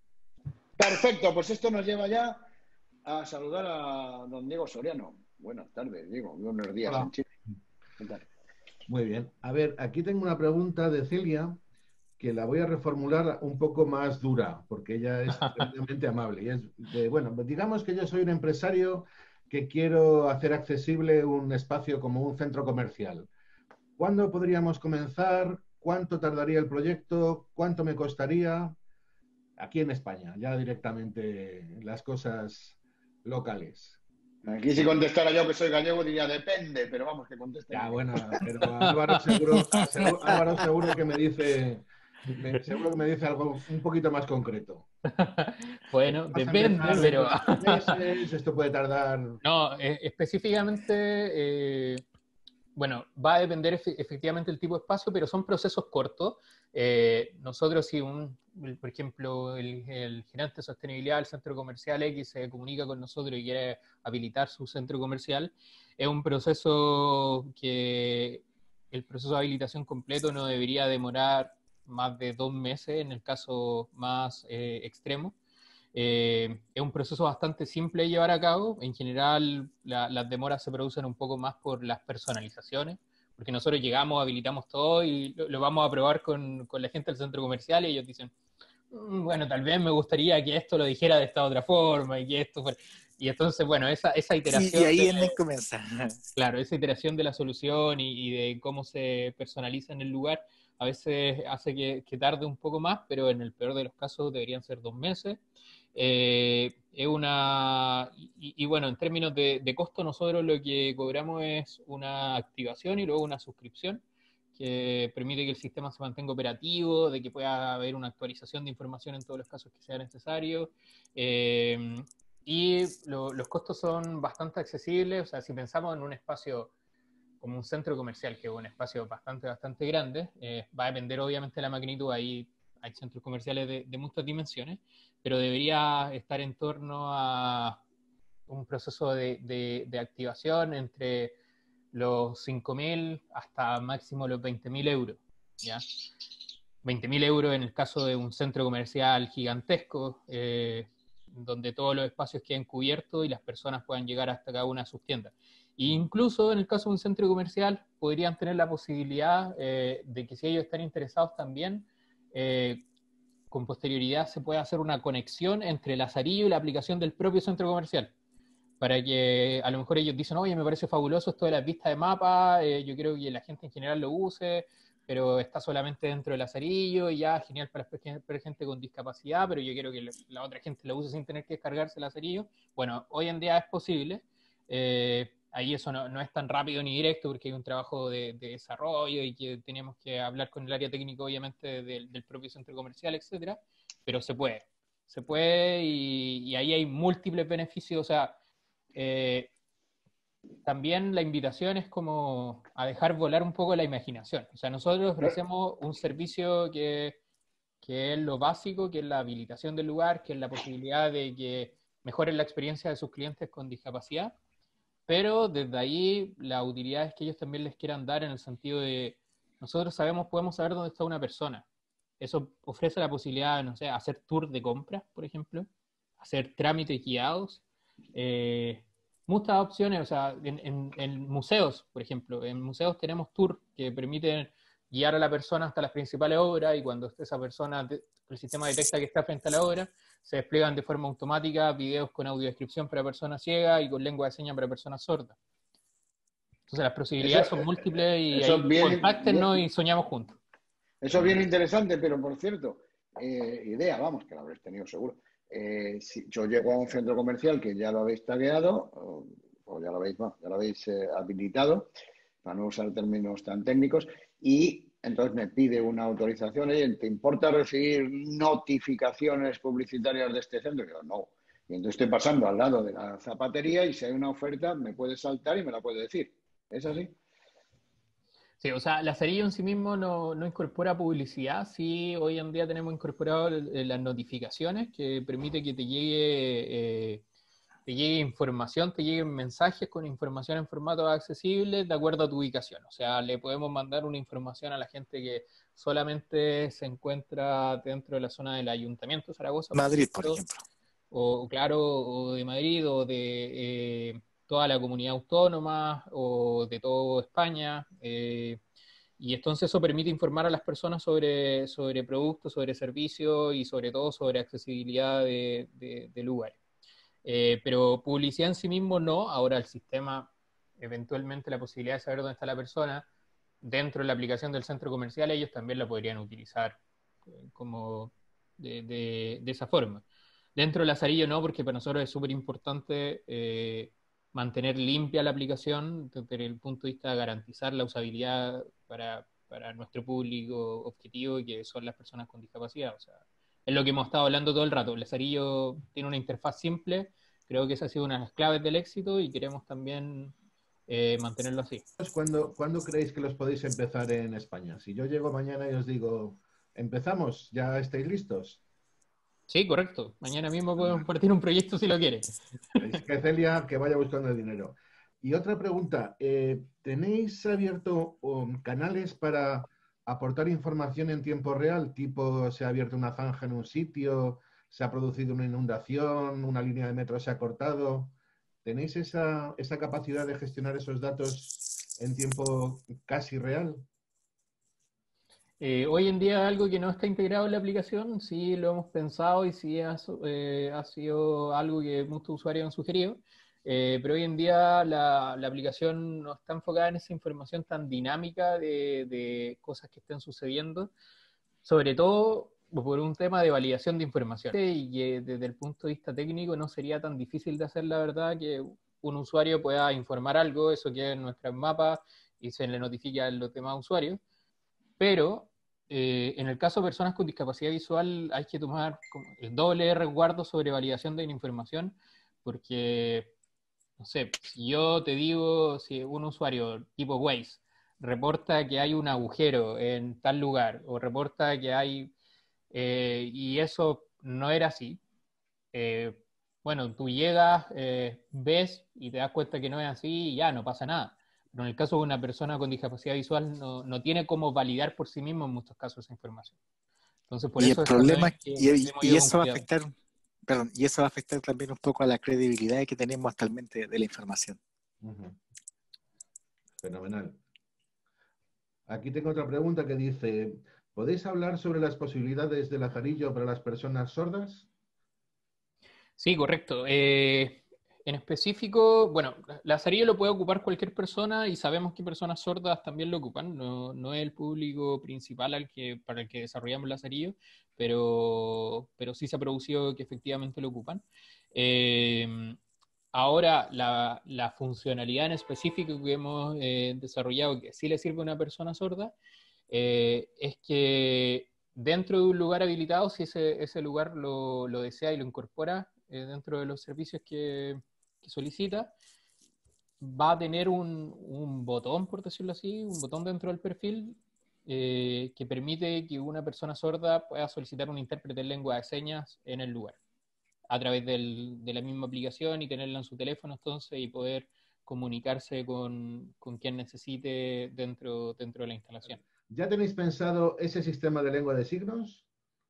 Speaker 1: Perfecto, pues esto nos lleva ya a saludar a don Diego Soriano. Buenas tardes, Diego. Buenos días.
Speaker 5: Hola.
Speaker 1: En Chile. ¿Qué tal?
Speaker 5: Muy bien. A ver, aquí tengo una pregunta de Celia que la voy a reformular un poco más dura, porque ella es tremendamente amable. Y es de, bueno, digamos que yo soy un empresario que quiero hacer accesible un espacio como un centro comercial. ¿Cuándo podríamos comenzar? ¿Cuánto tardaría el proyecto? ¿Cuánto me costaría? Aquí en España, ya directamente las cosas locales.
Speaker 1: Aquí si contestara yo que soy gallego diría depende, pero vamos, que conteste.
Speaker 5: Ya, bueno, pero Álvaro seguro, seguro, Álvaro seguro que me dice, me, seguro que me dice algo un poquito más concreto.
Speaker 3: Bueno,
Speaker 5: Vas a
Speaker 3: depende,
Speaker 5: empezar
Speaker 3: pero...
Speaker 5: dentro de seis meses, esto puede tardar...
Speaker 3: No, eh, específicamente, eh, bueno, va a depender efe- efectivamente del tipo de espacio, pero son procesos cortos. Eh, nosotros, si un, el- por ejemplo, el, el gerente de sostenibilidad del centro comercial X se comunica con nosotros y quiere habilitar su centro comercial, es un proceso que el proceso de habilitación completo no debería demorar más de dos meses en el caso más eh, extremo. Eh, es un proceso bastante simple de llevar a cabo. En general, la, las demoras se producen un poco más por las personalizaciones, porque nosotros llegamos, habilitamos todo y lo, lo vamos a probar con, con la gente del centro comercial y ellos dicen, "Mm, bueno, tal vez me gustaría que esto lo dijera de esta otra forma y que esto fuera... Y entonces, bueno, esa, esa
Speaker 4: Y,
Speaker 3: iteración...
Speaker 4: y ahí
Speaker 3: de-
Speaker 4: es donde comienza.
Speaker 3: Claro, esa iteración de la solución y, y de cómo se personaliza en el lugar a veces hace que, que tarde un poco más, pero en el peor de los casos deberían ser dos meses. Eh, es una... Y, y bueno, en términos de, de costo, nosotros lo que cobramos es una activación y luego una suscripción que permite que el sistema se mantenga operativo, de que pueda haber una actualización de información en todos los casos que sea necesario. Eh, y lo, los costos son bastante accesibles, o sea, si pensamos en un espacio como un centro comercial, que es un espacio bastante, bastante grande, eh, va a depender obviamente de la magnitud, ahí hay centros comerciales de, de muchas dimensiones, pero debería estar en torno a un proceso de, de, de activación entre los cinco mil hasta máximo los veinte mil euros, ¿ya? veinte mil euros en el caso de un centro comercial gigantesco, eh, donde todos los espacios queden cubiertos y las personas puedan llegar hasta cada una de sus tiendas. E incluso en el caso de un centro comercial podrían tener la posibilidad eh, de que si ellos están interesados también, eh, con posterioridad se pueda hacer una conexión entre el Lazarillo y la aplicación del propio centro comercial, para que a lo mejor ellos dicen, oye, me parece fabuloso esto de las vistas de mapa, eh, yo creo que la gente en general lo use, pero está solamente dentro del Lazarillo y ya, genial para, para gente con discapacidad, pero yo quiero que la otra gente lo use sin tener que descargarse el Lazarillo. Bueno, hoy en día es posible. Eh, ahí eso no, no es tan rápido ni directo porque hay un trabajo de, de desarrollo y que tenemos que hablar con el área técnica, obviamente, del, del propio centro comercial, etcétera, pero se puede. Se puede y, y ahí hay múltiples beneficios, o sea, eh, también la invitación es como a dejar volar un poco la imaginación. O sea, nosotros ofrecemos un servicio que, que es lo básico, que es la habilitación del lugar, que es la posibilidad de que mejoren la experiencia de sus clientes con discapacidad, pero desde ahí la utilidad es que ellos también les quieran dar en el sentido de, nosotros sabemos, podemos saber dónde está una persona. Eso ofrece la posibilidad de, no sé, hacer tour de compras, por ejemplo, hacer trámites guiados, eh, muchas opciones, o sea, en, en, en museos, por ejemplo, en museos tenemos tours que permiten guiar a la persona hasta las principales obras y cuando esa persona, el sistema detecta que está frente a la obra, se despliegan de forma automática videos con audiodescripción para personas ciegas y con lengua de señas para personas sordas. Entonces las posibilidades
Speaker 1: Eso,
Speaker 3: son múltiples y
Speaker 1: eso
Speaker 3: ahí
Speaker 1: bien,
Speaker 3: contáctenos
Speaker 1: bien,
Speaker 3: y soñamos juntos.
Speaker 1: eso es bien interesante, pero por cierto, eh, idea, vamos, que la habréis tenido seguro. Eh, si yo llego a un centro comercial que ya lo habéis tagueado, o, o ya lo habéis, bueno, ya lo habéis eh, habilitado, para no usar términos tan técnicos, y entonces me pide una autorización, ¿eh? ¿Te importa recibir notificaciones publicitarias de este centro? Y digo, no. Y entonces estoy pasando al lado de la zapatería y si hay una oferta me puede saltar y me la puede decir. ¿Es así?
Speaker 3: Sí, o sea, Lazarillo en sí mismo no, no incorpora publicidad. Sí, hoy en día tenemos incorporado el- las notificaciones que permite que te llegue, eh, te llegue información, te lleguen mensajes con información en formato accesible de acuerdo a tu ubicación. O sea, le podemos mandar una información a la gente que solamente se encuentra dentro de la zona del Ayuntamiento de Zaragoza, por
Speaker 4: Madrid, por
Speaker 3: ejemplo,
Speaker 4: ejemplo.
Speaker 3: o claro, o de Madrid, o de eh, toda la comunidad autónoma, o de toda España. Eh, y entonces eso permite informar a las personas sobre, sobre productos, sobre servicios y sobre todo sobre accesibilidad de, de, de lugares. Eh, pero publicidad en sí mismo no. Ahora el sistema, eventualmente la posibilidad de saber dónde está la persona dentro de la aplicación del centro comercial, ellos también la podrían utilizar eh, como de, de, de esa forma. Dentro del Lazarillo no, porque para nosotros es súper importante eh, mantener limpia la aplicación desde el punto de vista de garantizar la usabilidad para, para nuestro público objetivo, y que son las personas con discapacidad. O sea, es lo que hemos estado hablando todo el rato. El Lazarillo tiene una interfaz simple, creo que esa ha sido una de las claves del éxito y queremos también eh, mantenerlo así.
Speaker 5: ¿Cuándo, ¿Cuándo creéis que los podéis empezar en España? Si yo llego mañana y os digo, empezamos, ¿ya estáis listos?
Speaker 3: Sí, correcto. Mañana mismo podemos partir un proyecto si lo quieres.
Speaker 5: Es que Celia, que vaya buscando el dinero. Y otra pregunta, eh, ¿tenéis abierto um, canales para aportar información en tiempo real? Tipo, se ha abierto una zanja en un sitio, se ha producido una inundación, una línea de metro se ha cortado. ¿Tenéis esa, esa capacidad de gestionar esos datos en tiempo casi real?
Speaker 3: Eh, hoy en día algo que no está integrado en la aplicación, sí lo hemos pensado y sí ha, eh, ha sido algo que muchos usuarios han sugerido, eh, pero hoy en día la, la, aplicación no está enfocada en esa información tan dinámica de, de cosas que estén sucediendo, sobre todo por un tema de validación de información. Y que desde el punto de vista técnico no sería tan difícil de hacer, la verdad, que un usuario pueda informar algo, eso queda en nuestras mapas y se le notifica a los demás usuarios, pero eh, en el caso de personas con discapacidad visual hay que tomar como el doble de resguardo sobre validación de la información, porque, no sé, si yo te digo, si un usuario tipo Waze reporta que hay un agujero en tal lugar, o reporta que hay, eh, y eso no era así, eh, bueno, tú llegas, eh, ves y te das cuenta que no es así y ya, no pasa nada. Pero en el caso de una persona con discapacidad visual no, no tiene cómo validar por sí mismo en muchos casos esa información. Entonces, por
Speaker 4: Y el
Speaker 3: eso es también
Speaker 4: problema,
Speaker 3: que
Speaker 4: y,
Speaker 3: hemos
Speaker 4: y
Speaker 3: ido con
Speaker 4: eso va a
Speaker 3: cuidado.
Speaker 4: afectar, perdón, y eso va a afectar también un poco a la credibilidad que tenemos actualmente de la información.
Speaker 5: Uh-huh. Fenomenal. Aquí tengo otra pregunta que dice, ¿podéis hablar sobre las posibilidades de Lazarillo para las personas sordas?
Speaker 3: Sí, correcto. Eh, en específico, bueno, Lazarillo lo puede ocupar cualquier persona y sabemos que personas sordas también lo ocupan. No, no es el público principal al que, para el que desarrollamos Lazarillo, pero, pero sí se ha producido que efectivamente lo ocupan. Eh, ahora, la, la, funcionalidad en específico que hemos eh, desarrollado, que sí le sirve a una persona sorda, eh, es que dentro de un lugar habilitado, si ese, ese lugar lo, lo desea y lo incorpora eh, dentro de los servicios que, que solicita, va a tener un, un, botón, por decirlo así, un botón dentro del perfil eh, que permite que una persona sorda pueda solicitar un intérprete en lengua de señas en el lugar, a través del, de la misma aplicación, y tenerla en su teléfono entonces y poder comunicarse con, con quien necesite dentro, dentro de la instalación.
Speaker 5: ¿Ya tenéis pensado ese sistema de lengua de signos?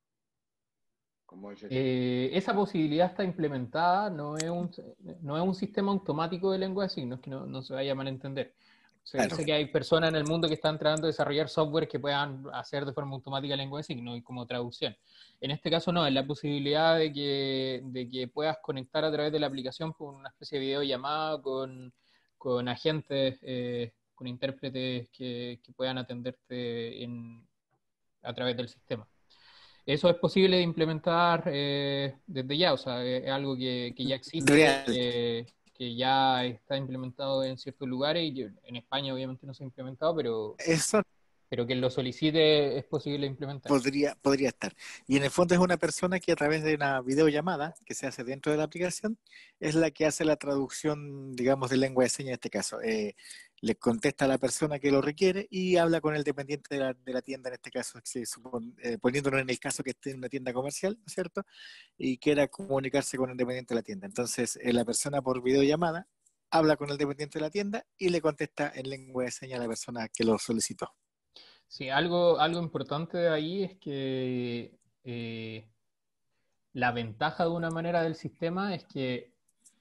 Speaker 1: ¿Cómo es
Speaker 3: Eh, esa posibilidad está implementada, no es, un, no es un sistema automático de lengua de signos, que no, no se vaya a malentender. Sé,
Speaker 4: Claro.
Speaker 3: sé que hay personas en el mundo que están tratando de desarrollar software que puedan hacer de forma automática lengua de signos y como traducción. En este caso no, es la posibilidad de que, de que puedas conectar a través de la aplicación con una especie de videollamada con, con agentes, eh, con intérpretes que, que puedan atenderte en, a través del sistema. Eso es posible de implementar eh, desde ya, o sea, es algo que, que ya existe, que, que ya está implementado en ciertos lugares y que en España obviamente no se ha implementado, pero,
Speaker 4: Eso
Speaker 3: pero que lo solicite es posible implementar.
Speaker 4: podría, podría estar. Y en el fondo es una persona que a través de una videollamada que se hace dentro de la aplicación es la que hace la traducción, digamos, de lengua de señas en este caso. Eh, le contesta a la persona que lo requiere y habla con el dependiente de la, de la tienda, en este caso, se supone, eh, poniéndonos en el caso que esté en una tienda comercial, ¿no es cierto? Y quiera comunicarse con el dependiente de la tienda. Entonces, eh, la persona por videollamada habla con el dependiente de la tienda y le contesta en lengua de señas a la persona que lo solicitó.
Speaker 3: Sí, algo, algo importante de ahí es que eh, la ventaja de una manera del sistema es que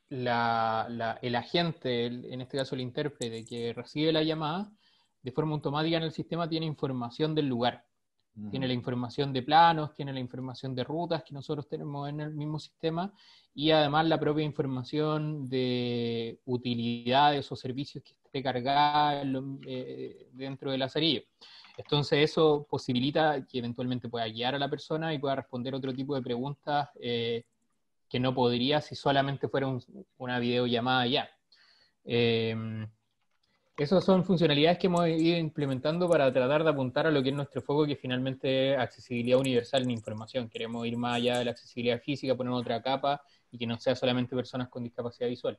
Speaker 3: la, la, el agente, el, en este caso el intérprete que recibe la llamada, de forma automática en el sistema tiene información del lugar. Uh-huh. Tiene la información de planos, tiene la información de rutas que nosotros tenemos en el mismo sistema y además la propia información de utilidades o servicios que esté cargada eh, dentro del lazarillo. Entonces eso posibilita que eventualmente pueda guiar a la persona y pueda responder otro tipo de preguntas eh, que no podría si solamente fuera un, una videollamada ya. Eh, esas son funcionalidades que hemos ido implementando para tratar de apuntar a lo que es nuestro foco, que finalmente es accesibilidad universal en información. Queremos ir más allá de la accesibilidad física, poner otra capa y que no sea solamente personas con discapacidad visual.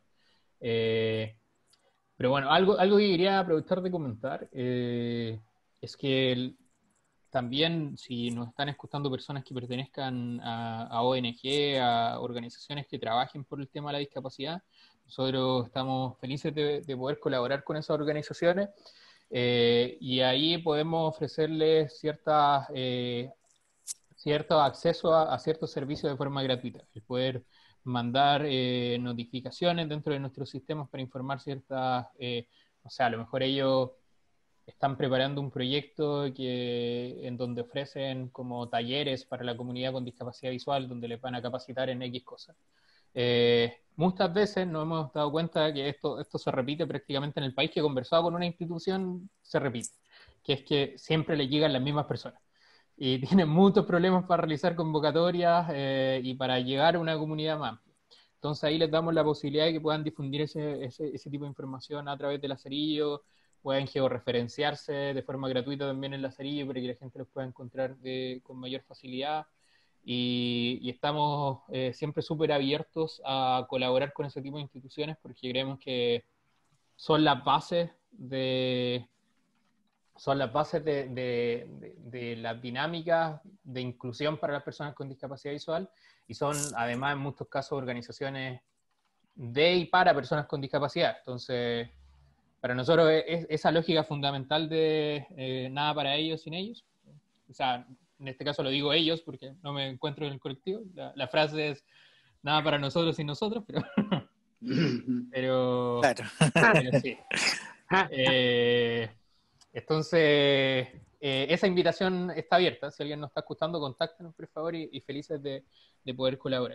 Speaker 3: Eh, pero bueno, algo, algo que quería aprovechar de comentar eh, es que el, también si nos están escuchando personas que pertenezcan a, a O N G, a organizaciones que trabajen por el tema de la discapacidad, nosotros estamos felices de, de poder colaborar con esas organizaciones eh, y ahí podemos ofrecerles ciertas, eh, cierto acceso a, a ciertos servicios de forma gratuita. El poder mandar eh, notificaciones dentro de nuestros sistemas para informar ciertas, eh, o sea, a lo mejor ellos están preparando un proyecto que, en donde ofrecen como talleres para la comunidad con discapacidad visual, donde les van a capacitar en X cosas. Eh, muchas veces nos hemos dado cuenta que esto, esto se repite prácticamente en el país, que he conversado con una institución, se repite, que es que siempre le llegan las mismas personas. Y tienen muchos problemas para realizar convocatorias eh, y para llegar a una comunidad más amplia. Entonces ahí les damos la posibilidad de que puedan difundir ese, ese, ese tipo de información a través del Lazarillo, pueden georreferenciarse de forma gratuita también en Lazarillo para que la gente los pueda encontrar de, con mayor facilidad. Y, y estamos eh, siempre súper abiertos a colaborar con ese tipo de instituciones porque creemos que son las bases de... son las bases de, de, de, de las dinámicas de inclusión para las personas con discapacidad visual y son además en muchos casos organizaciones de y para personas con discapacidad. Entonces, para nosotros es esa lógica fundamental de eh, nada para ellos sin ellos. O sea, en este caso lo digo ellos porque no me encuentro en el colectivo. La, la frase es nada para nosotros sin nosotros, pero... pero,
Speaker 4: claro.
Speaker 3: pero sí. Eh, Entonces, eh, esa invitación está abierta. Si alguien nos está escuchando, contáctenos, por favor, y, y felices de, de poder colaborar.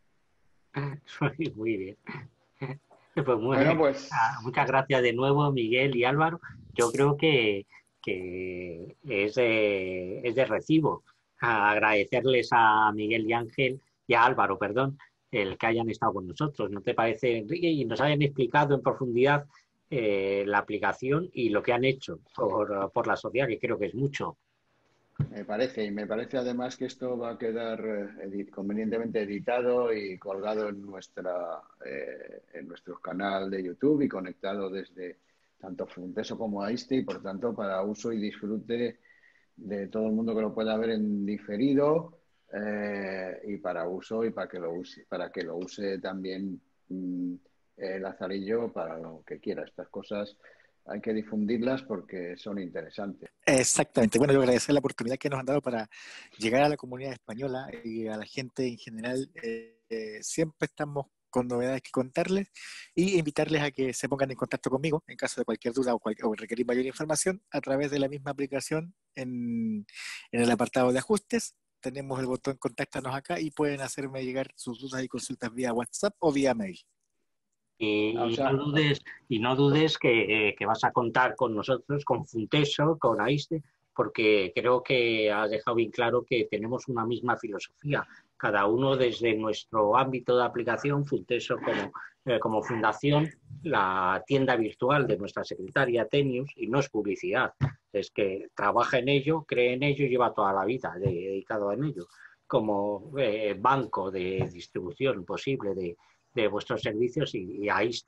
Speaker 2: Muy bien. Pues muy
Speaker 1: bueno,
Speaker 2: bien.
Speaker 1: Pues...
Speaker 2: Muchas gracias de nuevo, Miguel y Álvaro. Yo creo que, que es, de, es de recibo agradecerles a Miguel y Ángel, y a Álvaro, perdón, el que hayan estado con nosotros. ¿No te parece, Enrique? Y nos hayan explicado en profundidad Eh, la aplicación y lo que han hecho por, por la sociedad, que creo que es mucho.
Speaker 1: Me parece, y me parece además que esto va a quedar eh, edit, convenientemente editado y colgado en nuestra eh, en nuestro canal de YouTube y conectado desde tanto Funteso como Aiste, y por tanto para uso y disfrute de todo el mundo que lo pueda ver en diferido eh, y para uso y para que lo use, para que lo use también mmm, el Lazarillo para lo que quiera. Estas cosas hay que difundirlas porque son interesantes.
Speaker 4: Exactamente. Bueno, yo agradecer la oportunidad que nos han dado para llegar a la comunidad española y a la gente en general. Eh, eh, siempre estamos con novedades que contarles y invitarles a que se pongan en contacto conmigo en caso de cualquier duda o, cualquier, o requerir mayor información a través de la misma aplicación en, en el apartado de ajustes. Tenemos el botón contáctanos acá y pueden hacerme llegar sus dudas y consultas vía WhatsApp o vía mail.
Speaker 2: Y, o sea, no dudes, y no dudes que, eh, que vas a contar con nosotros, con Funteso, con Aiste, porque creo que has dejado bien claro que tenemos una misma filosofía, cada uno desde nuestro ámbito de aplicación, Funteso como, eh, como fundación, la tienda virtual de nuestra secretaria Tenius, y no es publicidad, es que trabaja en ello, cree en ello y lleva toda la vida dedicado en ello, como eh, banco de distribución posible de de vuestros servicios y, y Aiste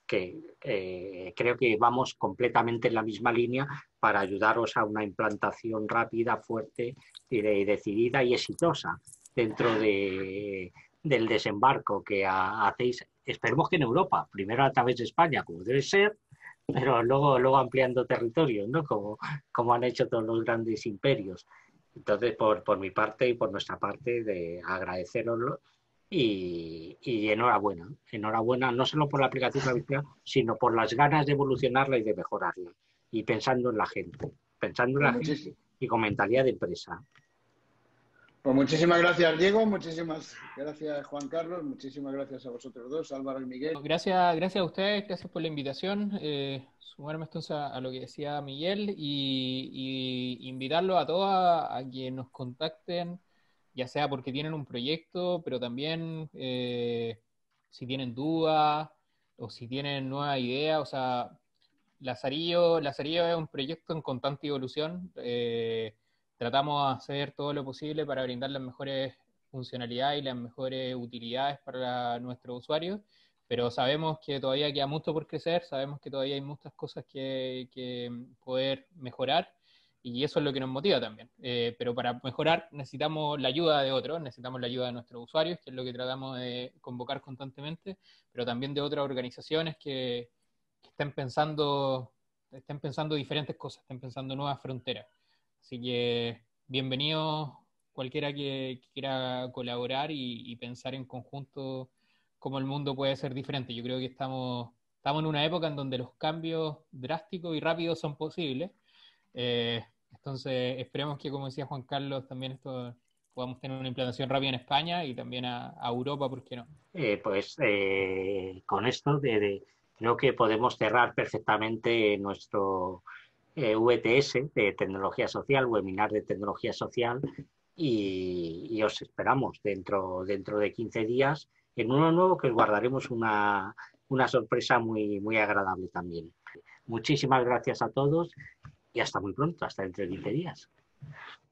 Speaker 2: que eh, creo que vamos completamente en la misma línea para ayudaros a una implantación rápida, fuerte y, de, y decidida y exitosa dentro de, del desembarco que a, hacéis, esperemos que en Europa, primero a través de España, como debe ser, pero luego, luego ampliando territorios, ¿no? Como, como han hecho todos los grandes imperios. Entonces, por, por mi parte y por nuestra parte, de agradeceroslo y, y enhorabuena. Enhorabuena no solo por la aplicación tradicional, sino por las ganas de evolucionarla y de mejorarla. Y pensando en la gente, pensando en la
Speaker 1: Pues
Speaker 2: gente y con mentalidad de empresa.
Speaker 1: Pues muchísimas gracias, Diego, muchísimas gracias, Juan Carlos, muchísimas gracias a vosotros dos, Álvaro y Miguel.
Speaker 3: Gracias, gracias a ustedes, gracias por la invitación. Eh, sumarme entonces a, a lo que decía Miguel y, y invitarlos a todos a, a que nos contacten, ya sea porque tienen un proyecto, pero también eh, si tienen dudas o si tienen nuevas ideas. O sea, Lazarillo, Lazarillo es un proyecto en constante evolución. Eh, tratamos de hacer todo lo posible para brindar las mejores funcionalidades y las mejores utilidades para nuestros usuarios, pero sabemos que todavía queda mucho por crecer, sabemos que todavía hay muchas cosas que, que poder mejorar, y eso es lo que nos motiva también. Eh, pero para mejorar necesitamos la ayuda de otros, necesitamos la ayuda de nuestros usuarios, que es lo que tratamos de convocar constantemente, pero también de otras organizaciones que, que estén pensando, estén pensando diferentes cosas, estén pensando nuevas fronteras. Así que bienvenido cualquiera que, que quiera colaborar y, y pensar en conjunto cómo el mundo puede ser diferente. Yo creo que estamos, estamos en una época en donde los cambios drásticos y rápidos son posibles. Eh, entonces esperemos que, como decía Juan Carlos, también esto podamos tener una implantación rápida en España y también a, a Europa, ¿por qué no?
Speaker 2: Eh, pues eh, con esto de, de, creo que podemos cerrar perfectamente nuestro eh, V T S de tecnología social, webinar de tecnología social, y, y os esperamos dentro, dentro de quince días en uno nuevo que os guardaremos una, una sorpresa muy, muy agradable también. Muchísimas gracias a todos y hasta muy pronto, hasta dentro de quince días.